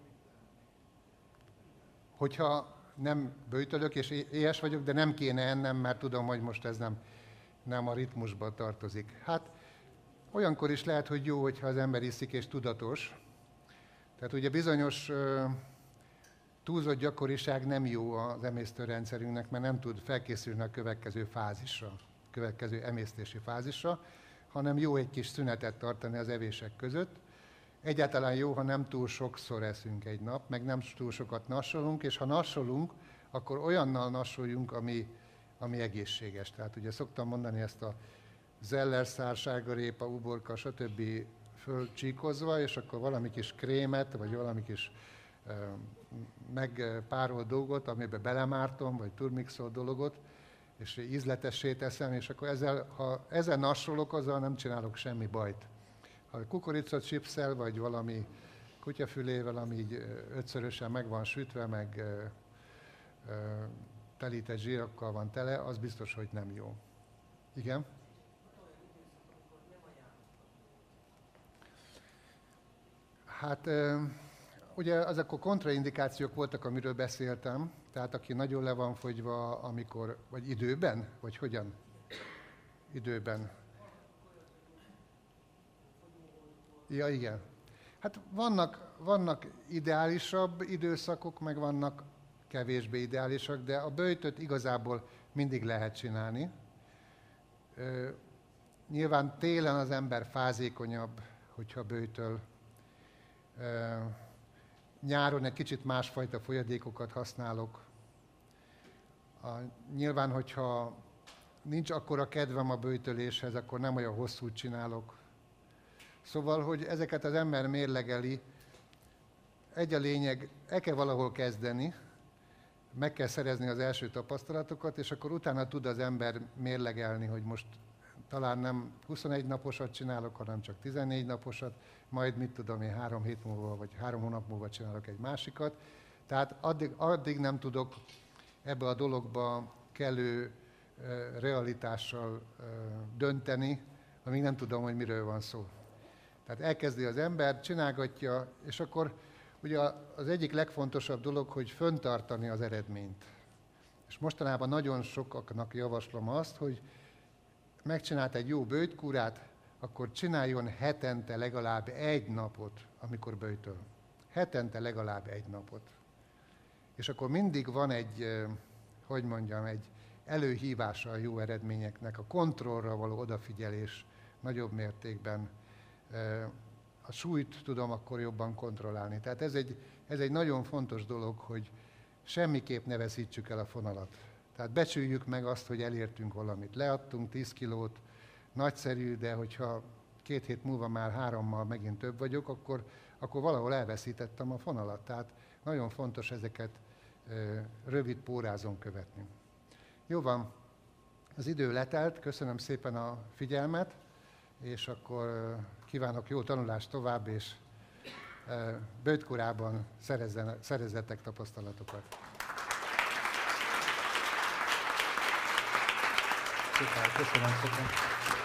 Hogyha nem böjtölök és éhes vagyok, de nem kéne ennem, mert tudom, hogy most ez nem a ritmusba tartozik. Hát olyankor is lehet, hogy jó, hogyha az ember iszik és tudatos. Tehát ugye bizonyos túlzott gyakoriság nem jó az emésztőrendszerünknek, mert nem tud felkészülni a következő fázisra, következő emésztési fázisra, hanem jó egy kis szünetet tartani az evések között. Egyáltalán jó, ha nem túl sokszor eszünk egy nap, meg nem túl sokat nassolunk, és ha nassolunk, akkor olyannal nassoljunk, ami egészséges. Tehát ugye szoktam mondani ezt a zellerszár, sárgarépa, uborka, stb. Fölcsíkozva, és akkor valami kis krémet, vagy valami kis megpárolt dolgot, amiben belemártom, vagy turmixolt dologot, és ízletessé teszem, és akkor ha ezzel nassolok, azzal nem csinálok semmi bajt. Ha kukoricachipsszel, vagy valami kutyafülével, ami így ötszörösen meg van sütve, meg telített zsírokkal van tele, az biztos, hogy nem jó. Igen? Hát ugye azok a kontraindikációk voltak, amiről beszéltem, tehát aki nagyon le van fogyva, amikor, vagy időben, vagy hogyan? Időben. Ja, igen. Hát vannak ideálisabb időszakok, meg vannak kevésbé ideálisak, de a böjtöt igazából mindig lehet csinálni. Nyilván télen az ember fázékonyabb, hogyha böjtöl. Nyáron egy kicsit másfajta folyadékokat használok. Nyilván, hogyha nincs akkora kedvem a böjtöléshez, akkor nem olyan hosszút csinálok. Szóval, hogy ezeket az ember mérlegeli, egy a lényeg, el kell valahol kezdeni, meg kell szerezni az első tapasztalatokat, és akkor utána tud az ember mérlegelni, hogy most talán nem 21 naposat csinálok, hanem csak 14 naposat, majd mit tudom én 3 hét múlva, vagy 3 hónap múlva csinálok egy másikat. Tehát addig nem tudok ebbe a dologba kellő realitással dönteni, amíg nem tudom, hogy miről van szó. Tehát elkezdi az ember, csinálgatja, és akkor ugye az egyik legfontosabb dolog, hogy föntartani az eredményt. És mostanában nagyon sokaknak javaslom azt, hogy megcsinált egy jó böjtkúrát, akkor csináljon hetente legalább 1 napot, amikor böjtöl. Hetente legalább 1 napot. És akkor mindig van egy előhívása a jó eredményeknek, a kontrollra való odafigyelés nagyobb mértékben. A súlyt tudom akkor jobban kontrollálni. Tehát ez egy nagyon fontos dolog, hogy semmiképp ne veszítsük el a fonalat. Tehát becsüljük meg azt, hogy elértünk valamit. Leadtunk 10 kilót, nagyszerű, de hogyha 2 hét múlva már 3-mal megint több vagyok, akkor valahol elveszítettem a fonalat. Tehát nagyon fontos ezeket rövid pórázon követni. Jó van, az idő letelt, köszönöm szépen a figyelmet, és akkor kívánok jó tanulást tovább, és böjtkórában szerezzetek tapasztalatokat. Köszönöm szépen.